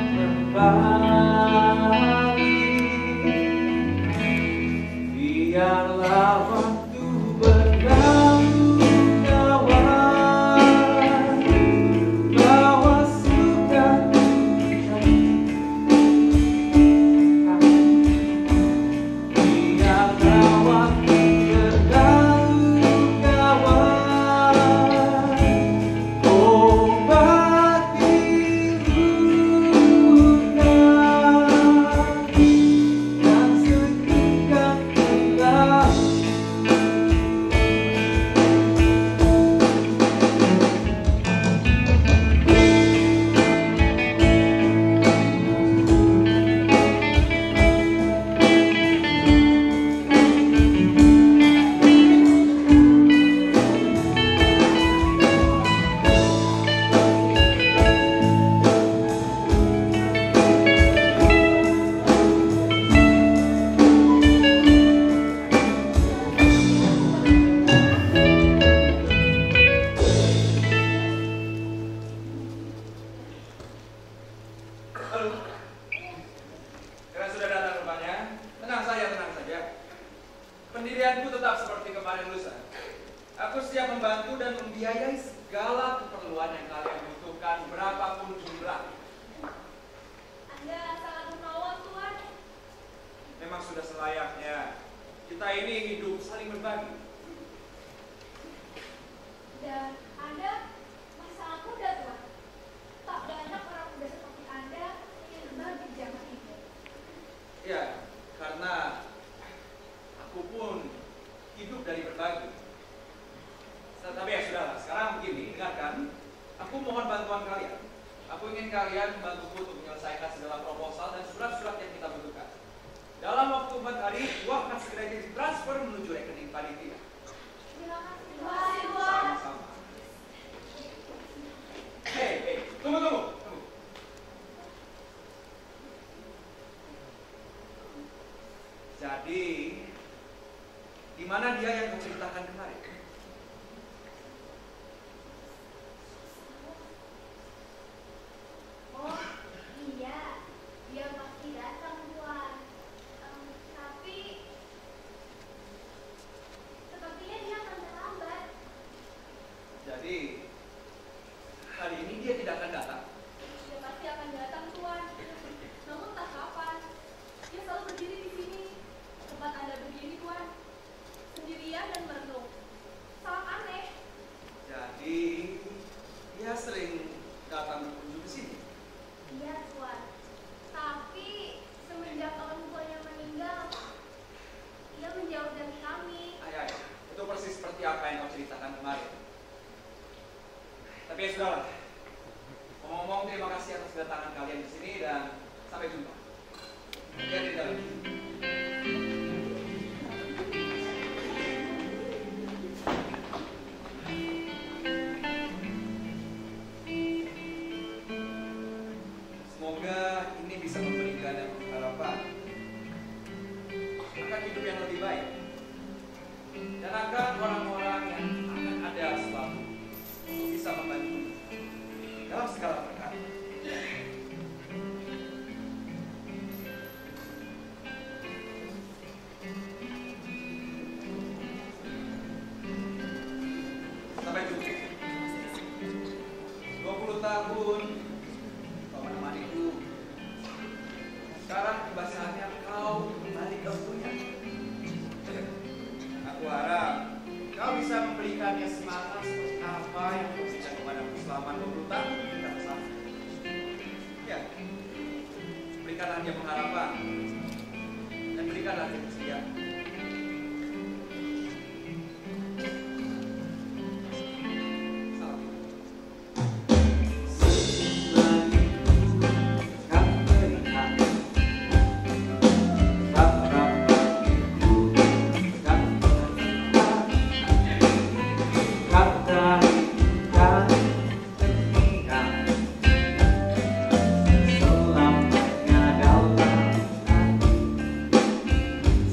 kembali. Biarlah waktu berlalu kawan, bahwa sudah biarlah waktu berlalu kawan, obati luka dan sejukan kembali. Halo. Kalian sudah datang rupanya. Tenang saja, tenang saja. Pendirianku tetap seperti kemarin lusa. Aku siap membantu dan membiayai segala keperluan yang kalian butuhkan, berapapun jumlah. Anda sangat menolong, Tuan. Memang sudah selayaknya. Kita ini hidup saling berbagi. Dan Anda masih sangat muda, Tuan. Tak banyak orang muda seperti Anda yang berbagi di zaman ini. Ya, karena aku pun hidup dari berbagi. Tapi ya sudahlah, sekarang begini, dengarkan. Aku mohon bantuan kalian. Aku ingin kalian membantuku untuk menyelesaikan segala proposal dan surat-surat yang kita butuhkan. Dalam waktu empat hari, uang akan segera ditransfer menuju rekening panitia. Terima kasih, Tuan. Sama-sama. Hei, hei, tunggu, tunggu, tunggu. Jadi, di mana dia yang kau ceritakan kemarin? Oh, iya. Dia pasti datang, Tuan. Em, tapi sepertinya dia akan terlambat. Jadi, hari ini dia tidak akan datang. Dia pasti akan datang, Tuan. Namun tak kapan. Dia selalu berdiri di sini. Tempat Anda berdiri, Tuan. Sendirian dan merenung. Sangat aneh. Jadi, dia sering datang berkunjung ke sini. Iya, Tuan. Tapi semenjak orang tuanya meninggal, dia menjauh dari kami. Ayah, itu persis seperti apa yang kau ceritakan kemarin. Tapi ya sudahlah. Ngomong-ngomong, terima kasih atas kedatangan kalian di sini dan sampai jumpa. Lihat di dalam. Semoga ini bisa memberikan yang harapan akan hidup yang lebih baik dan akan orang-orang yang akan ada selalu untuk bisa membantu dalam segala perkara. Sampai jumpa. dua puluh tahun kau menemaniku. Sekarang tiba saatnya kau kembali ke dunia. Aku harap kau bisa memberikannya semangat seperti apa yang kau berikan kepadaku selama dua puluh tahun kita bersama. Ya, berikanlah dia pengharapan dan berikanlah dia kesediaan. Salam. Selamanya dalam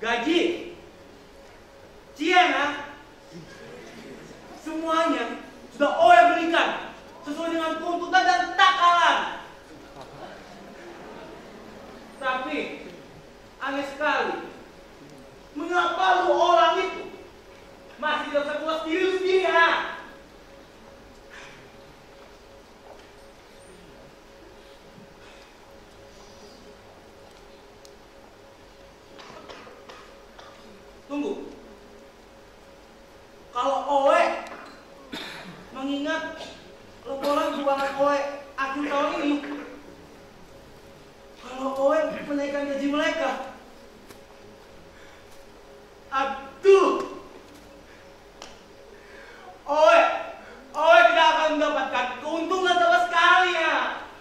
gaji, Ciana, semuanya sudah Oe berikan sesuai dengan tuntutan dan takaran. Tapi aneh sekali, mengapa lu orang itu masih tidak bisa puas diri sendiri ya? Tunggu. Kalau Oe mengingat laporan keuangan Oe akhir tahun ini, kalau Oe menaikkan gaji mereka, aduh, Oe, Oe tidak akan mendapatkan keuntungan sama sekali ya.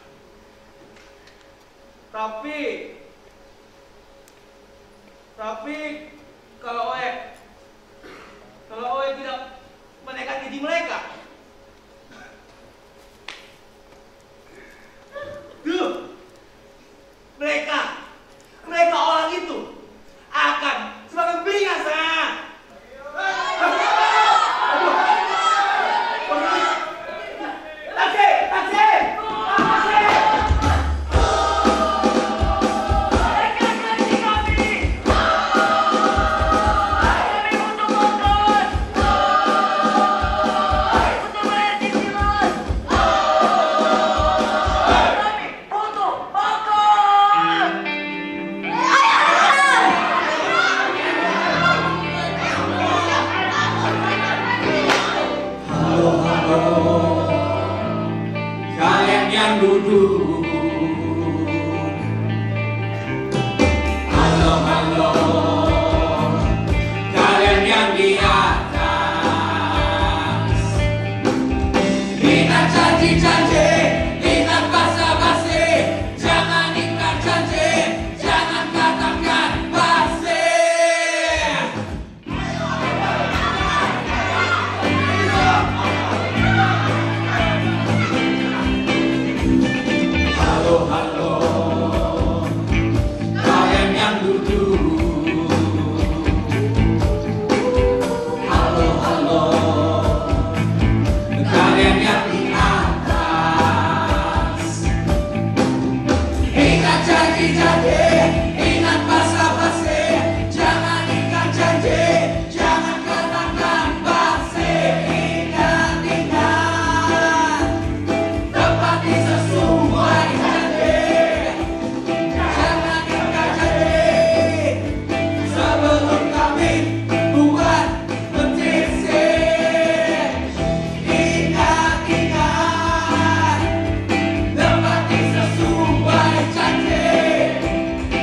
Tapi, tapi kalau Oe, kalau Oe tidak menaikkan gaji mereka, duh, mereka, mereka orang itu akan semakin binasa. Taksi, taksi, taksi. Kalian yang duduk, halo halo, kalian yang di atas, ingat janji-janji, ingat basa-basi, jangan ingkar janji, jangan katakan basi. Halo halo, kalian yang duduk, halo halo, kalian yang di atas, ingat janji-janji, ingat basa-basi, jangan ingkar janji, jangan katakan basi. Ingat ingat, tepati sesuai janji, jangan ingkar janji, sebelum kami buat petisi. Ingat ingat, tepati sesuai janji,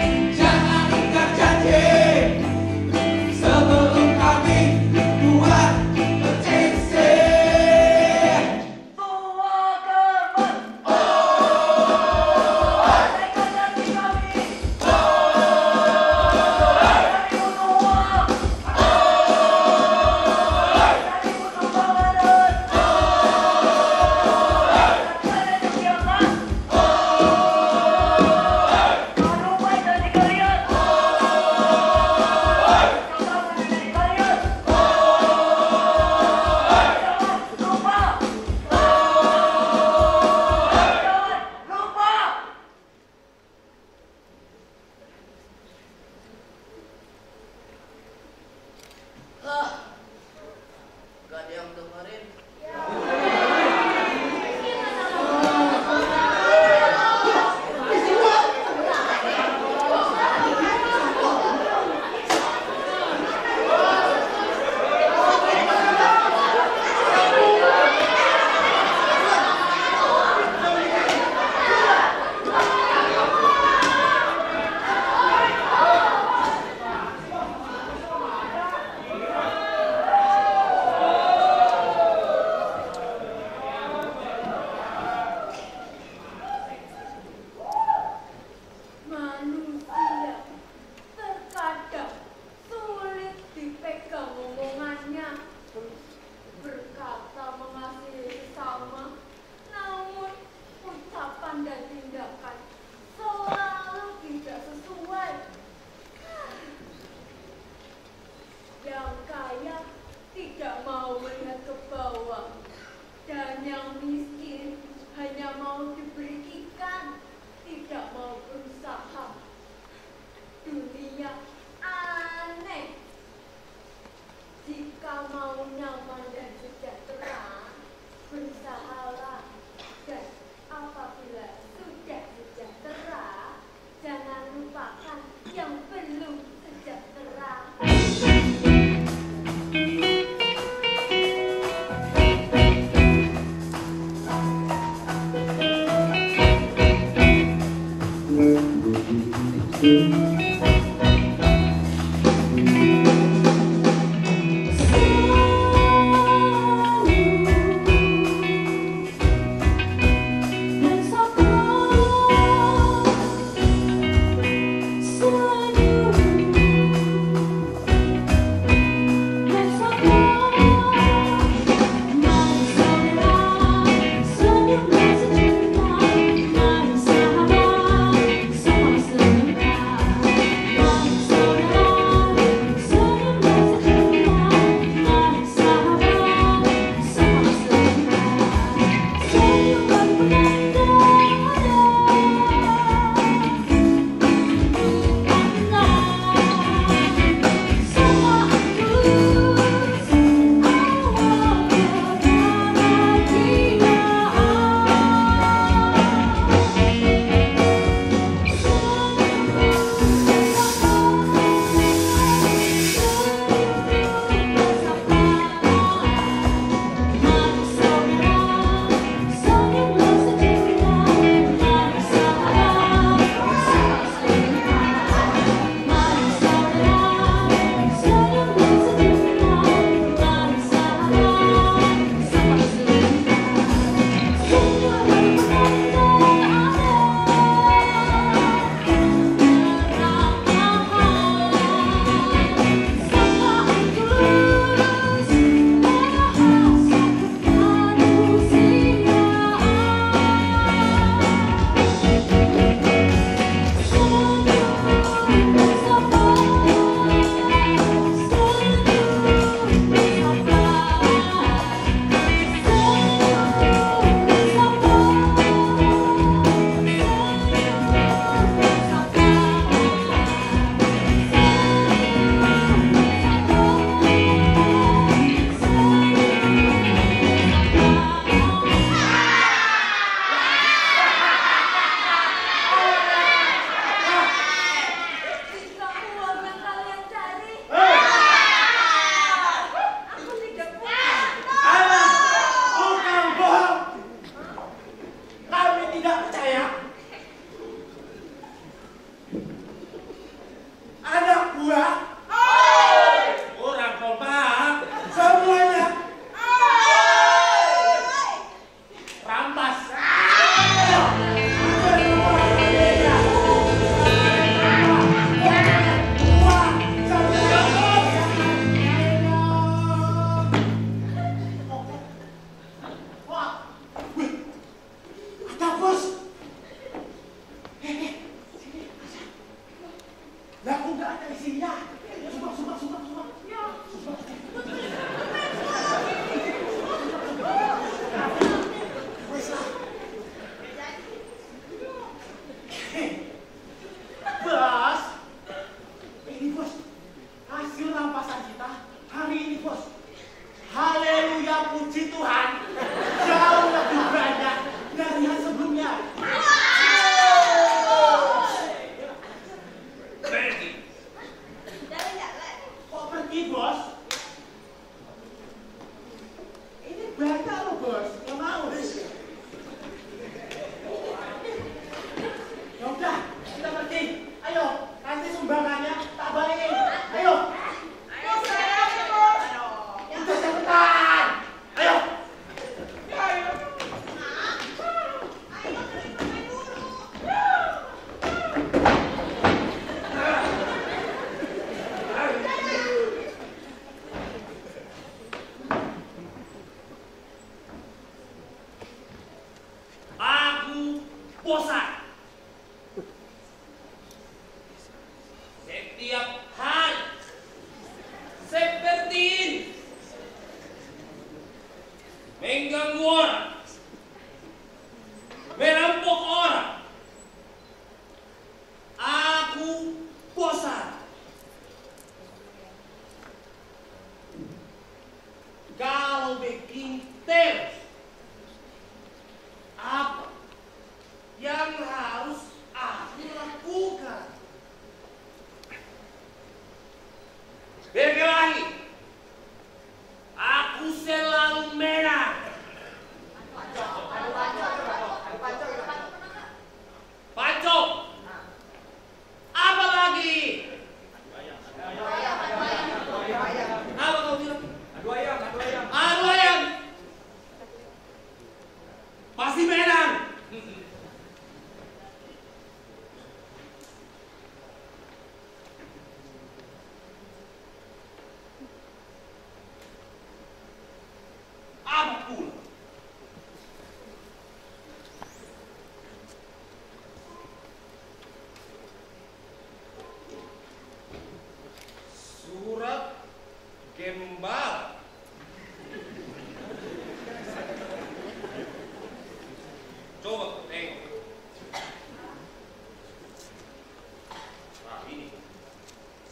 Ya udah,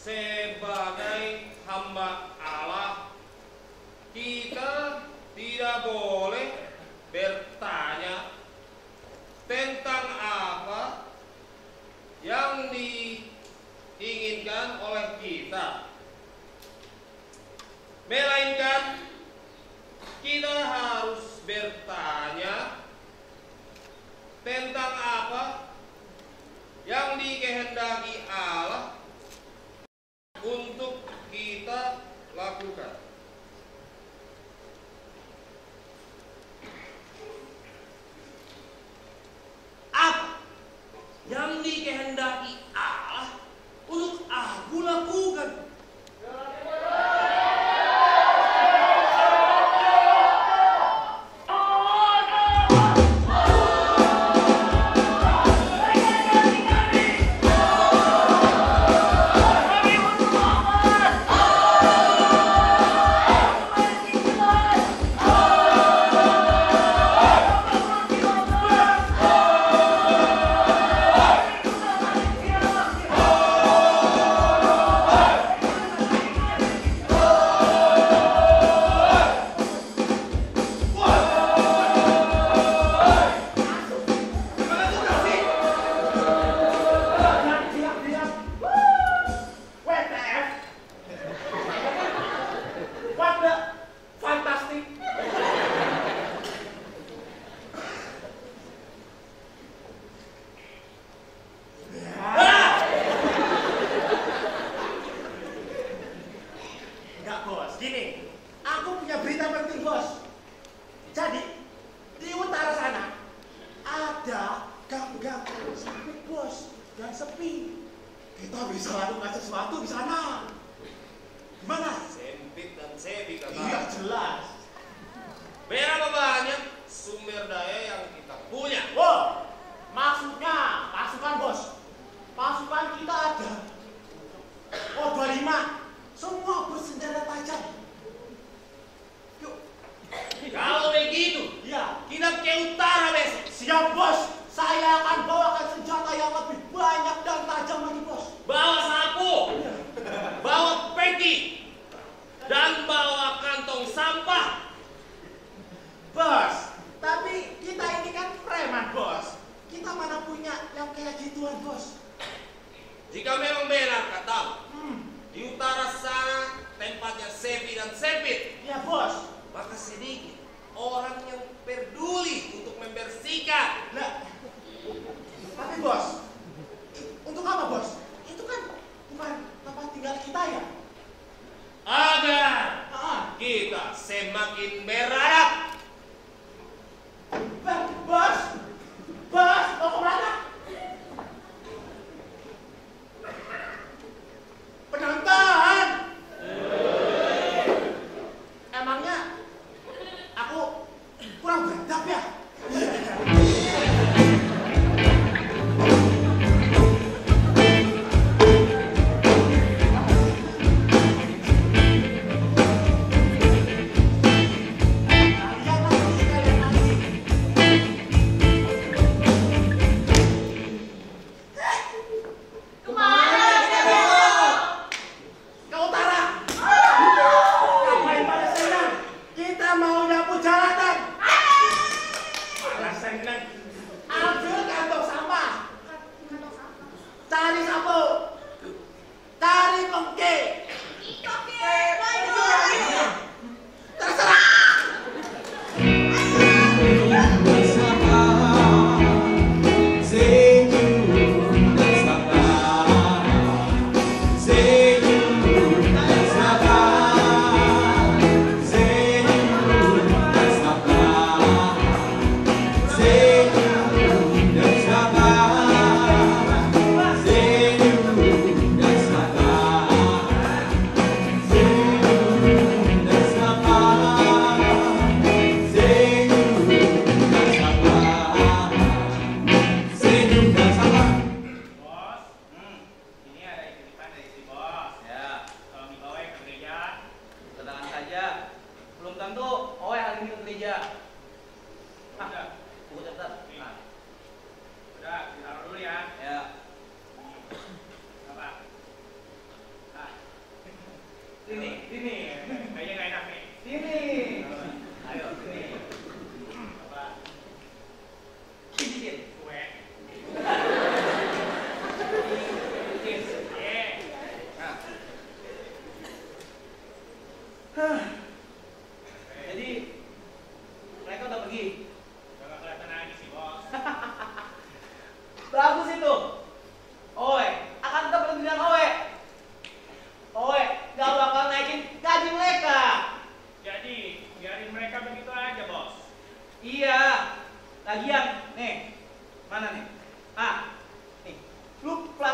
sebagai hamba Allah, kita tidak boleh bertanya tentang apa yang diinginkan oleh kita, melainkan kita harus bertanya tentang apa yang dikehendaki Allah untuk kita lakukan. Apa yang dikehendaki Allah untuk aku lakukan? Kurang beradab ya?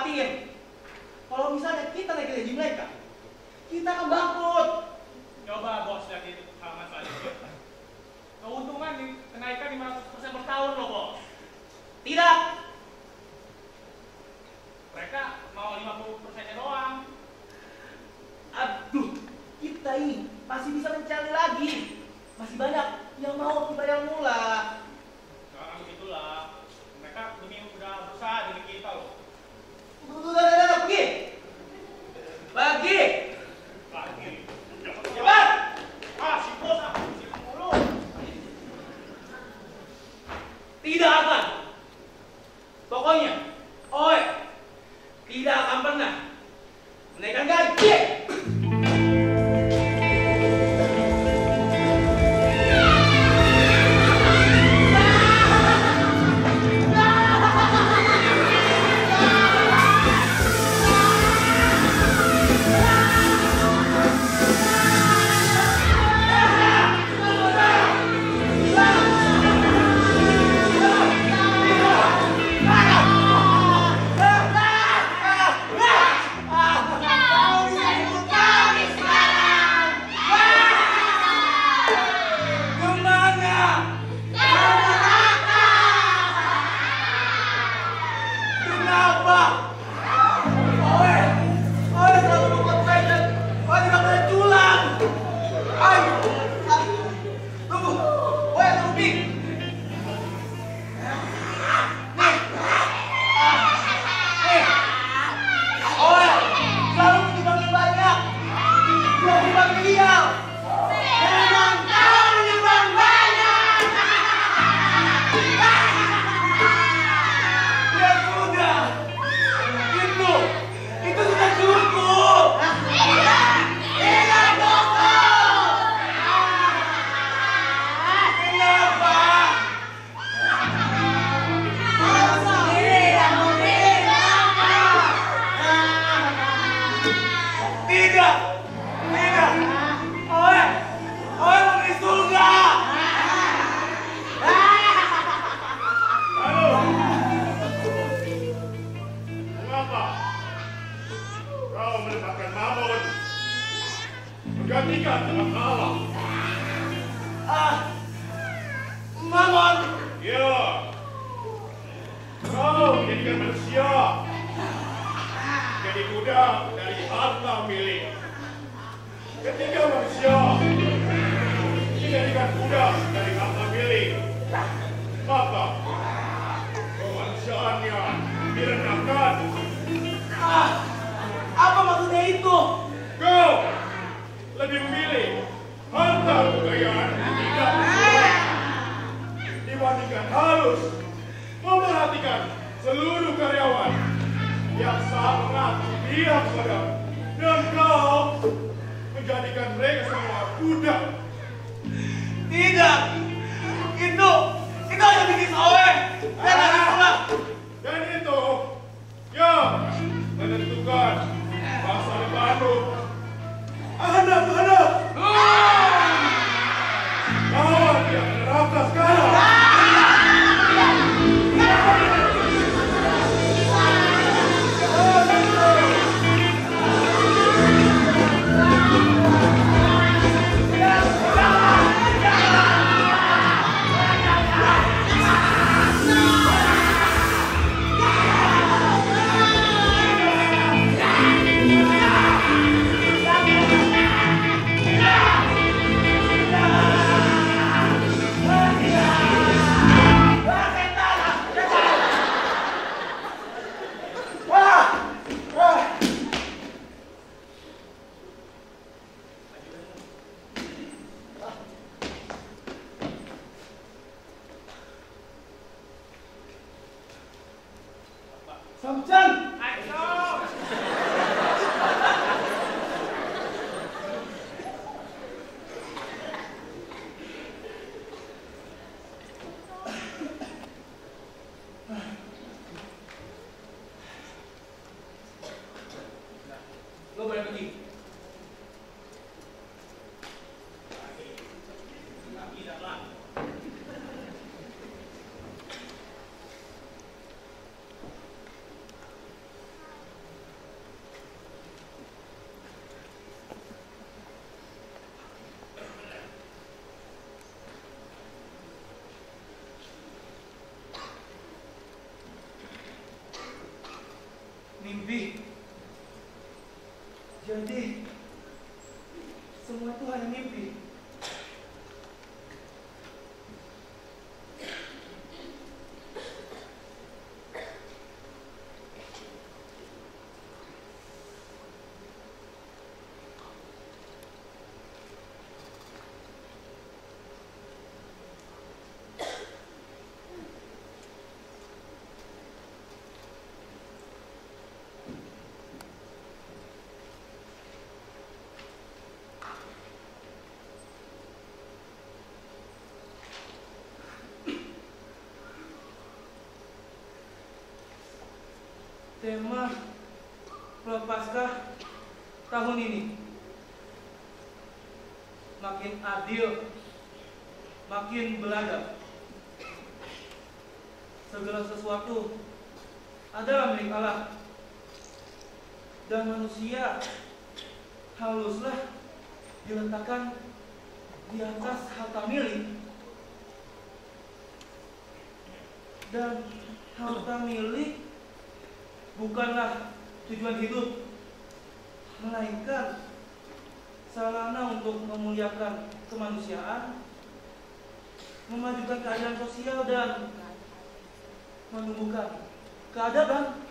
perhatiin. Kalau misalnya kita naik gaji mereka, kita akan bangkrut. Coba bos lihat itu halaman selanjutnya. Keuntungan di kenaikan lima ratus persen per tahun loh bos. Tidak. Mereka mau lima puluh persennya doang. Aduh, kita ini masih bisa mencari lagi. Masih banyak yang mau dibayar mula. Sekarang begitulah. Mereka demi udah berusaha demi kita loh. Udah, pergi. Pergi. Lagi. Cepat. Ah, si bos ah, si mulu. Tidak akan. Pokoknya, oi, tidak akan pernah menaikkan gaji. Gantikan dengan Allah. Ah, Mamon. Ya. Kau menjadikan manusia jadi budak dari harta milik. Ketika manusia dijadikan budak dari harta milik, maka kemanusiaannya direndahkan. Ah, apa maksudnya itu? Kau lebih memilih harta kekayaan tidak dibandingkan harus memerhatikan seluruh karyawan yang sangat berpihak padamu, dan kau menjadikan mereka semua budak. Tidak, itu itu hanya bikin oleh dan ada pulang. Dan itu yang menentukan masa depanmu. Anak-anak, bawa dia ke neraka sekarang. Samchan. Lo boleh pergi. Mimpi. Jadi semua itu hanya mimpi. Tema Prapaskah tahun ini makin adil, makin beradab. Segala sesuatu adalah milik Allah, dan manusia haluslah diletakkan di atas harta milik, dan harta milik bukanlah tujuan hidup, melainkan sarana untuk memuliakan kemanusiaan, memajukan keadaan sosial, dan menumbuhkan keadaban.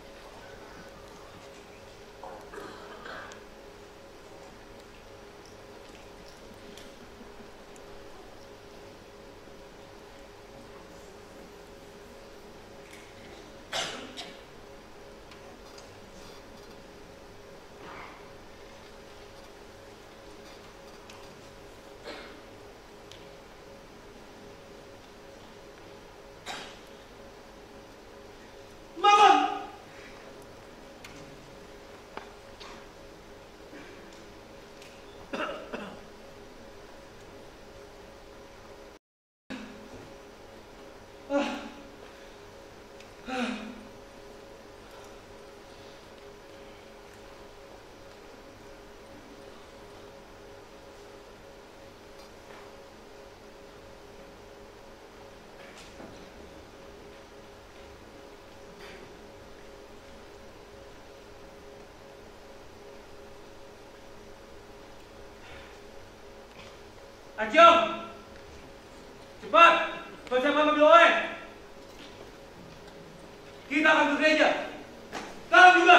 Acung, cepat, persiapkan mobil O E. Kita akan ke gereja. Kalian juga.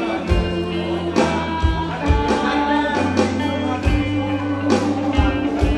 Thank you.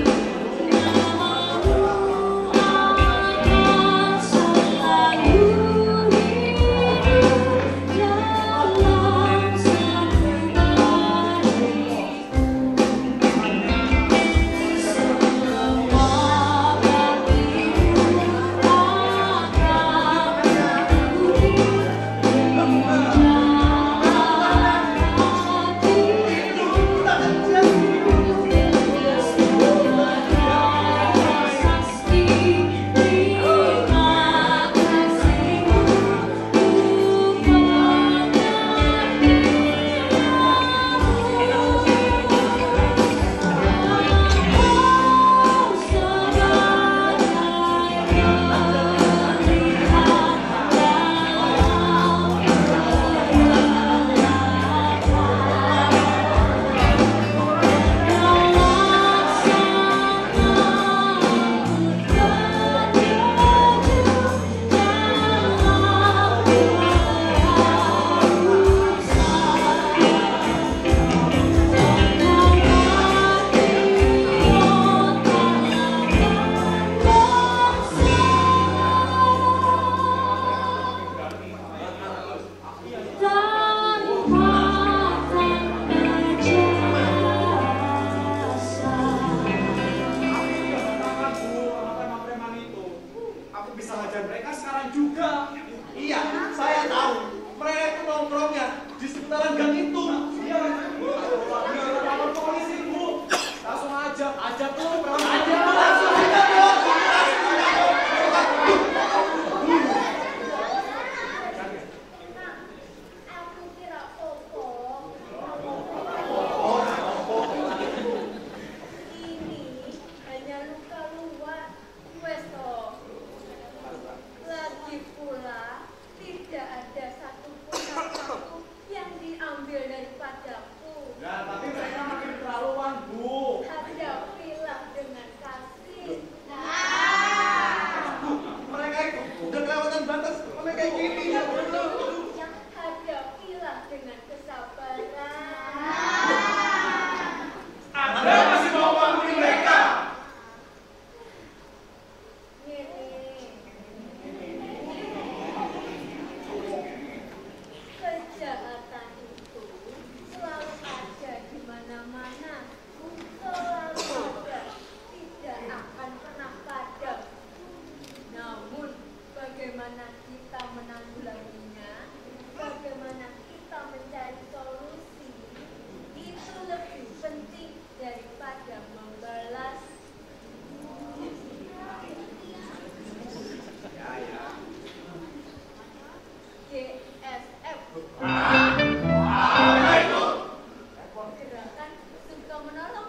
Gerakan suka menolong.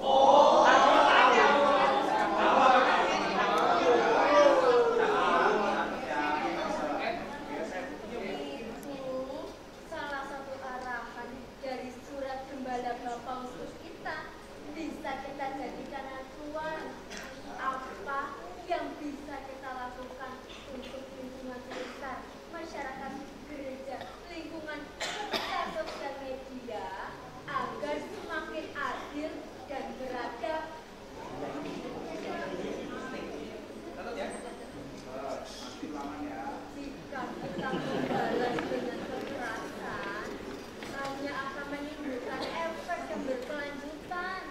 Itu salah satu arahan dari surat gembala Bapak untuk kita. Bisa kita jadikan acuan. Apa yang bisa kita lakukan untuk lingkungan sekitar, masyarakat, gereja, lingkungan, serta sosial media agar semakin adil dan beradab. Jika kita membalas dengan kekerasan, hanya akan menimbulkan efek yang berkelanjutan.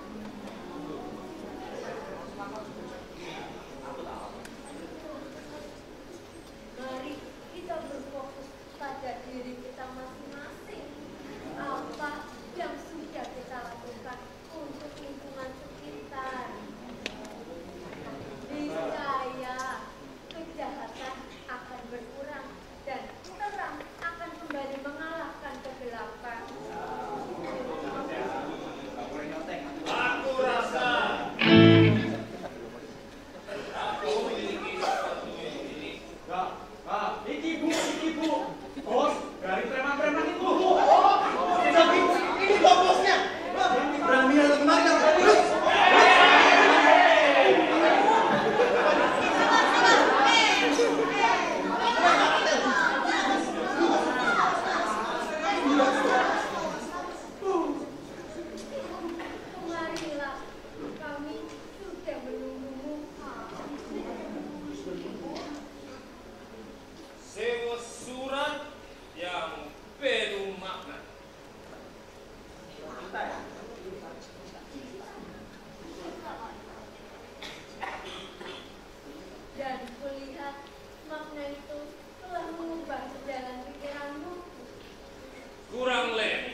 Mari kita berfokus pada diri kita masing-masing. Apa yang sudah kita lakukan untuk lingkungan sekitar? Niscaya kejahatan akan berkurang dan terang akan kembali mengalahkan kegelapan. Aku rasa aku memiliki sesuatu yang unik. Kak, kak, iki bu, iki bu. Bos, dari preman-preman itu. Tapi ini kok bosnya. Berani datang kemari kan? Marilah, kami sudah menunggumu. Sebuah surat yang penuh makna. Dan kulihat makna itu telah mengubah jalan pikiranmu. Kurang lebih.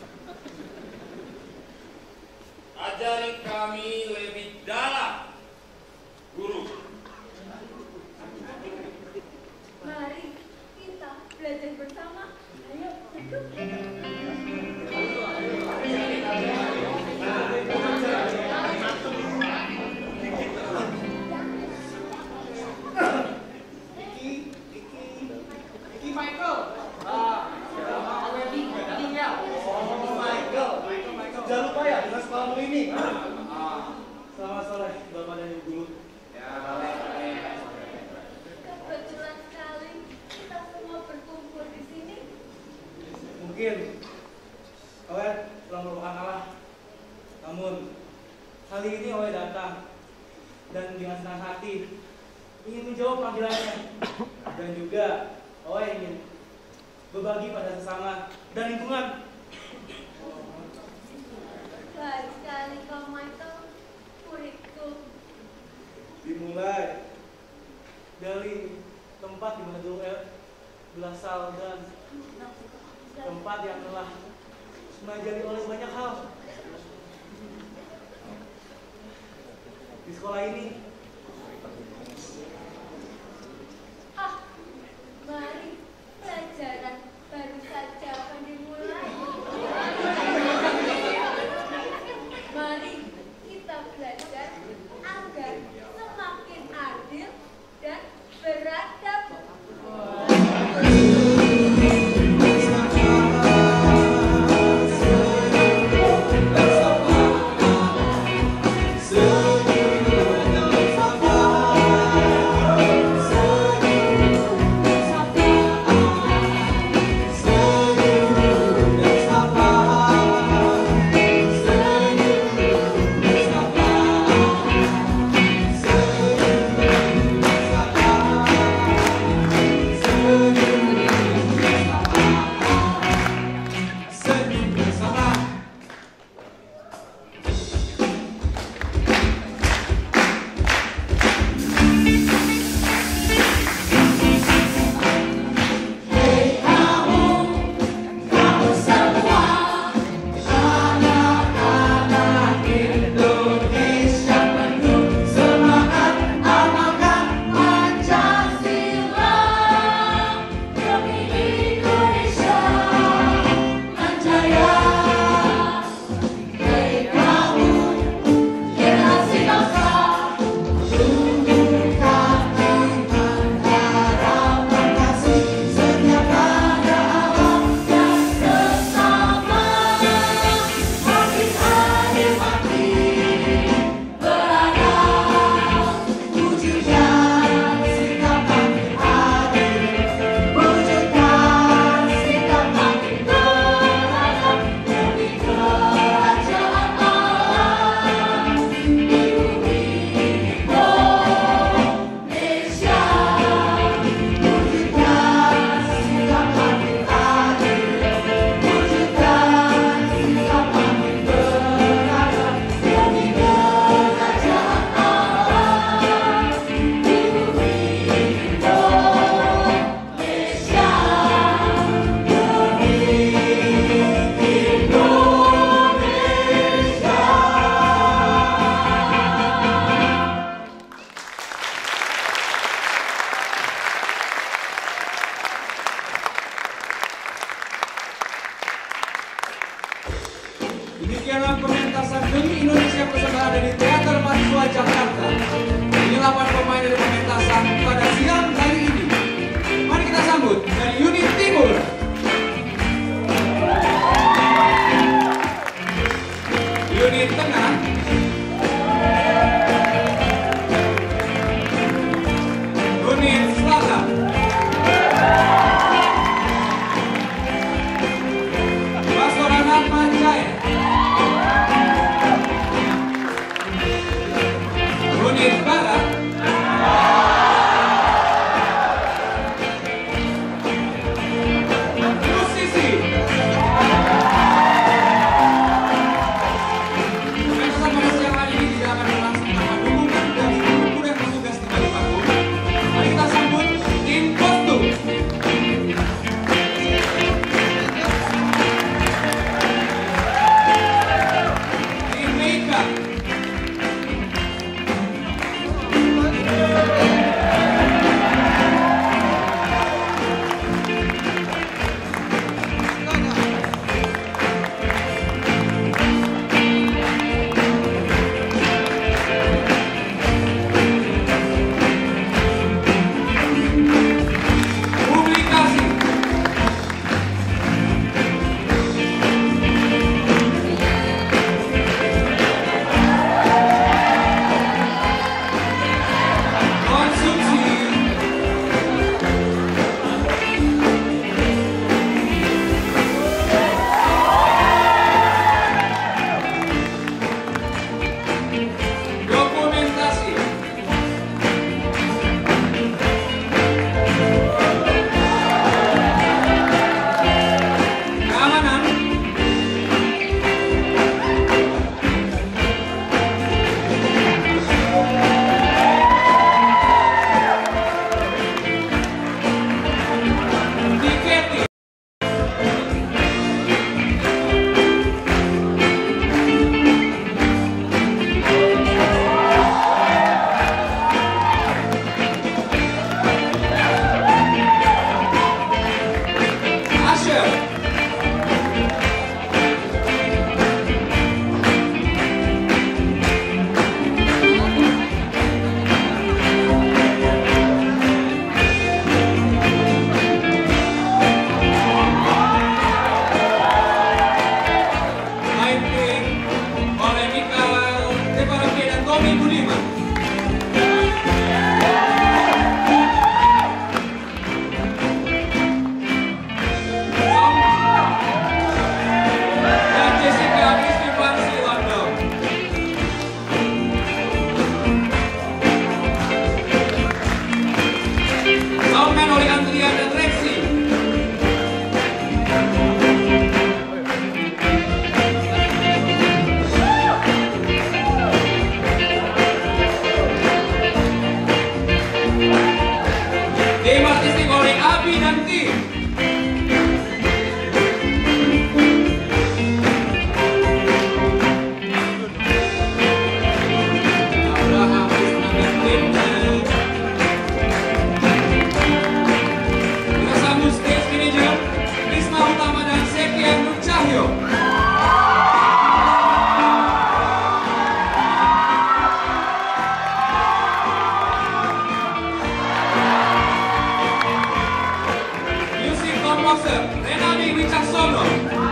Ajari kami lebih dalam, guru. Mari kita belajar bersama. Ayo, ikut. Iki, iki, iki Michael. Ah, nama wedding, wedding ya. Oh, Michael, Michael, Michael. Jangan lupa ya dengan sekolahmu ini. Ah, selamat sore, Bapak dan Ibu. Ya, Kebetulan sekali kita semua berkumpul di sini. mungkin kalian telah melupakan Allah. Namun kali ini Owe datang dan dengan senang hati ingin menjawab panggilannya dan juga Owe ingin berbagi pada sesama dan lingkungan. Baik sekali kau Michael, muridku. Dimulai dari tempat di mana dulu El berasal dan tempat yang telah mengajari oleh banyak hal. Di sekolah ini Ah, mari pelajaran baru saja akan dimulai. Mari kita belajar agar semakin adil dan beradab. Senyum Demikianlah pementasan Demi Indonesia Persaudaraan dari Teater Mahasiswa Jakarta. Inilah para pemain dari pementasan pada siang hari ini. Mari kita sambut dari unit timur. Unit tengah. Unit selatan. Baskoro Natman Jaya. Unit barat. Musisi. Pementasan pada siang hari ini tidak akan berlangsung tanpa dukungan dari seluruh kru yang bertugas di balik panggung. Mari kita sambut tim kostum. Tim makeup. Publikasi. Konsumsi. Dokumentasi. Keamanan. Tiketing. Usher. Lighting oleh Mikael Deparake dan Tommy Budiman. Dan Jessica Istifansi London. Soundman oleh Andrea dan Rexy. Tim artistik oleh Abi dan tim. Abraham Wisnu dan timnya. Kita sambut stage manager Risma Utama dan Sekian Nur Cahyo. Music composer Renani Wicaksono.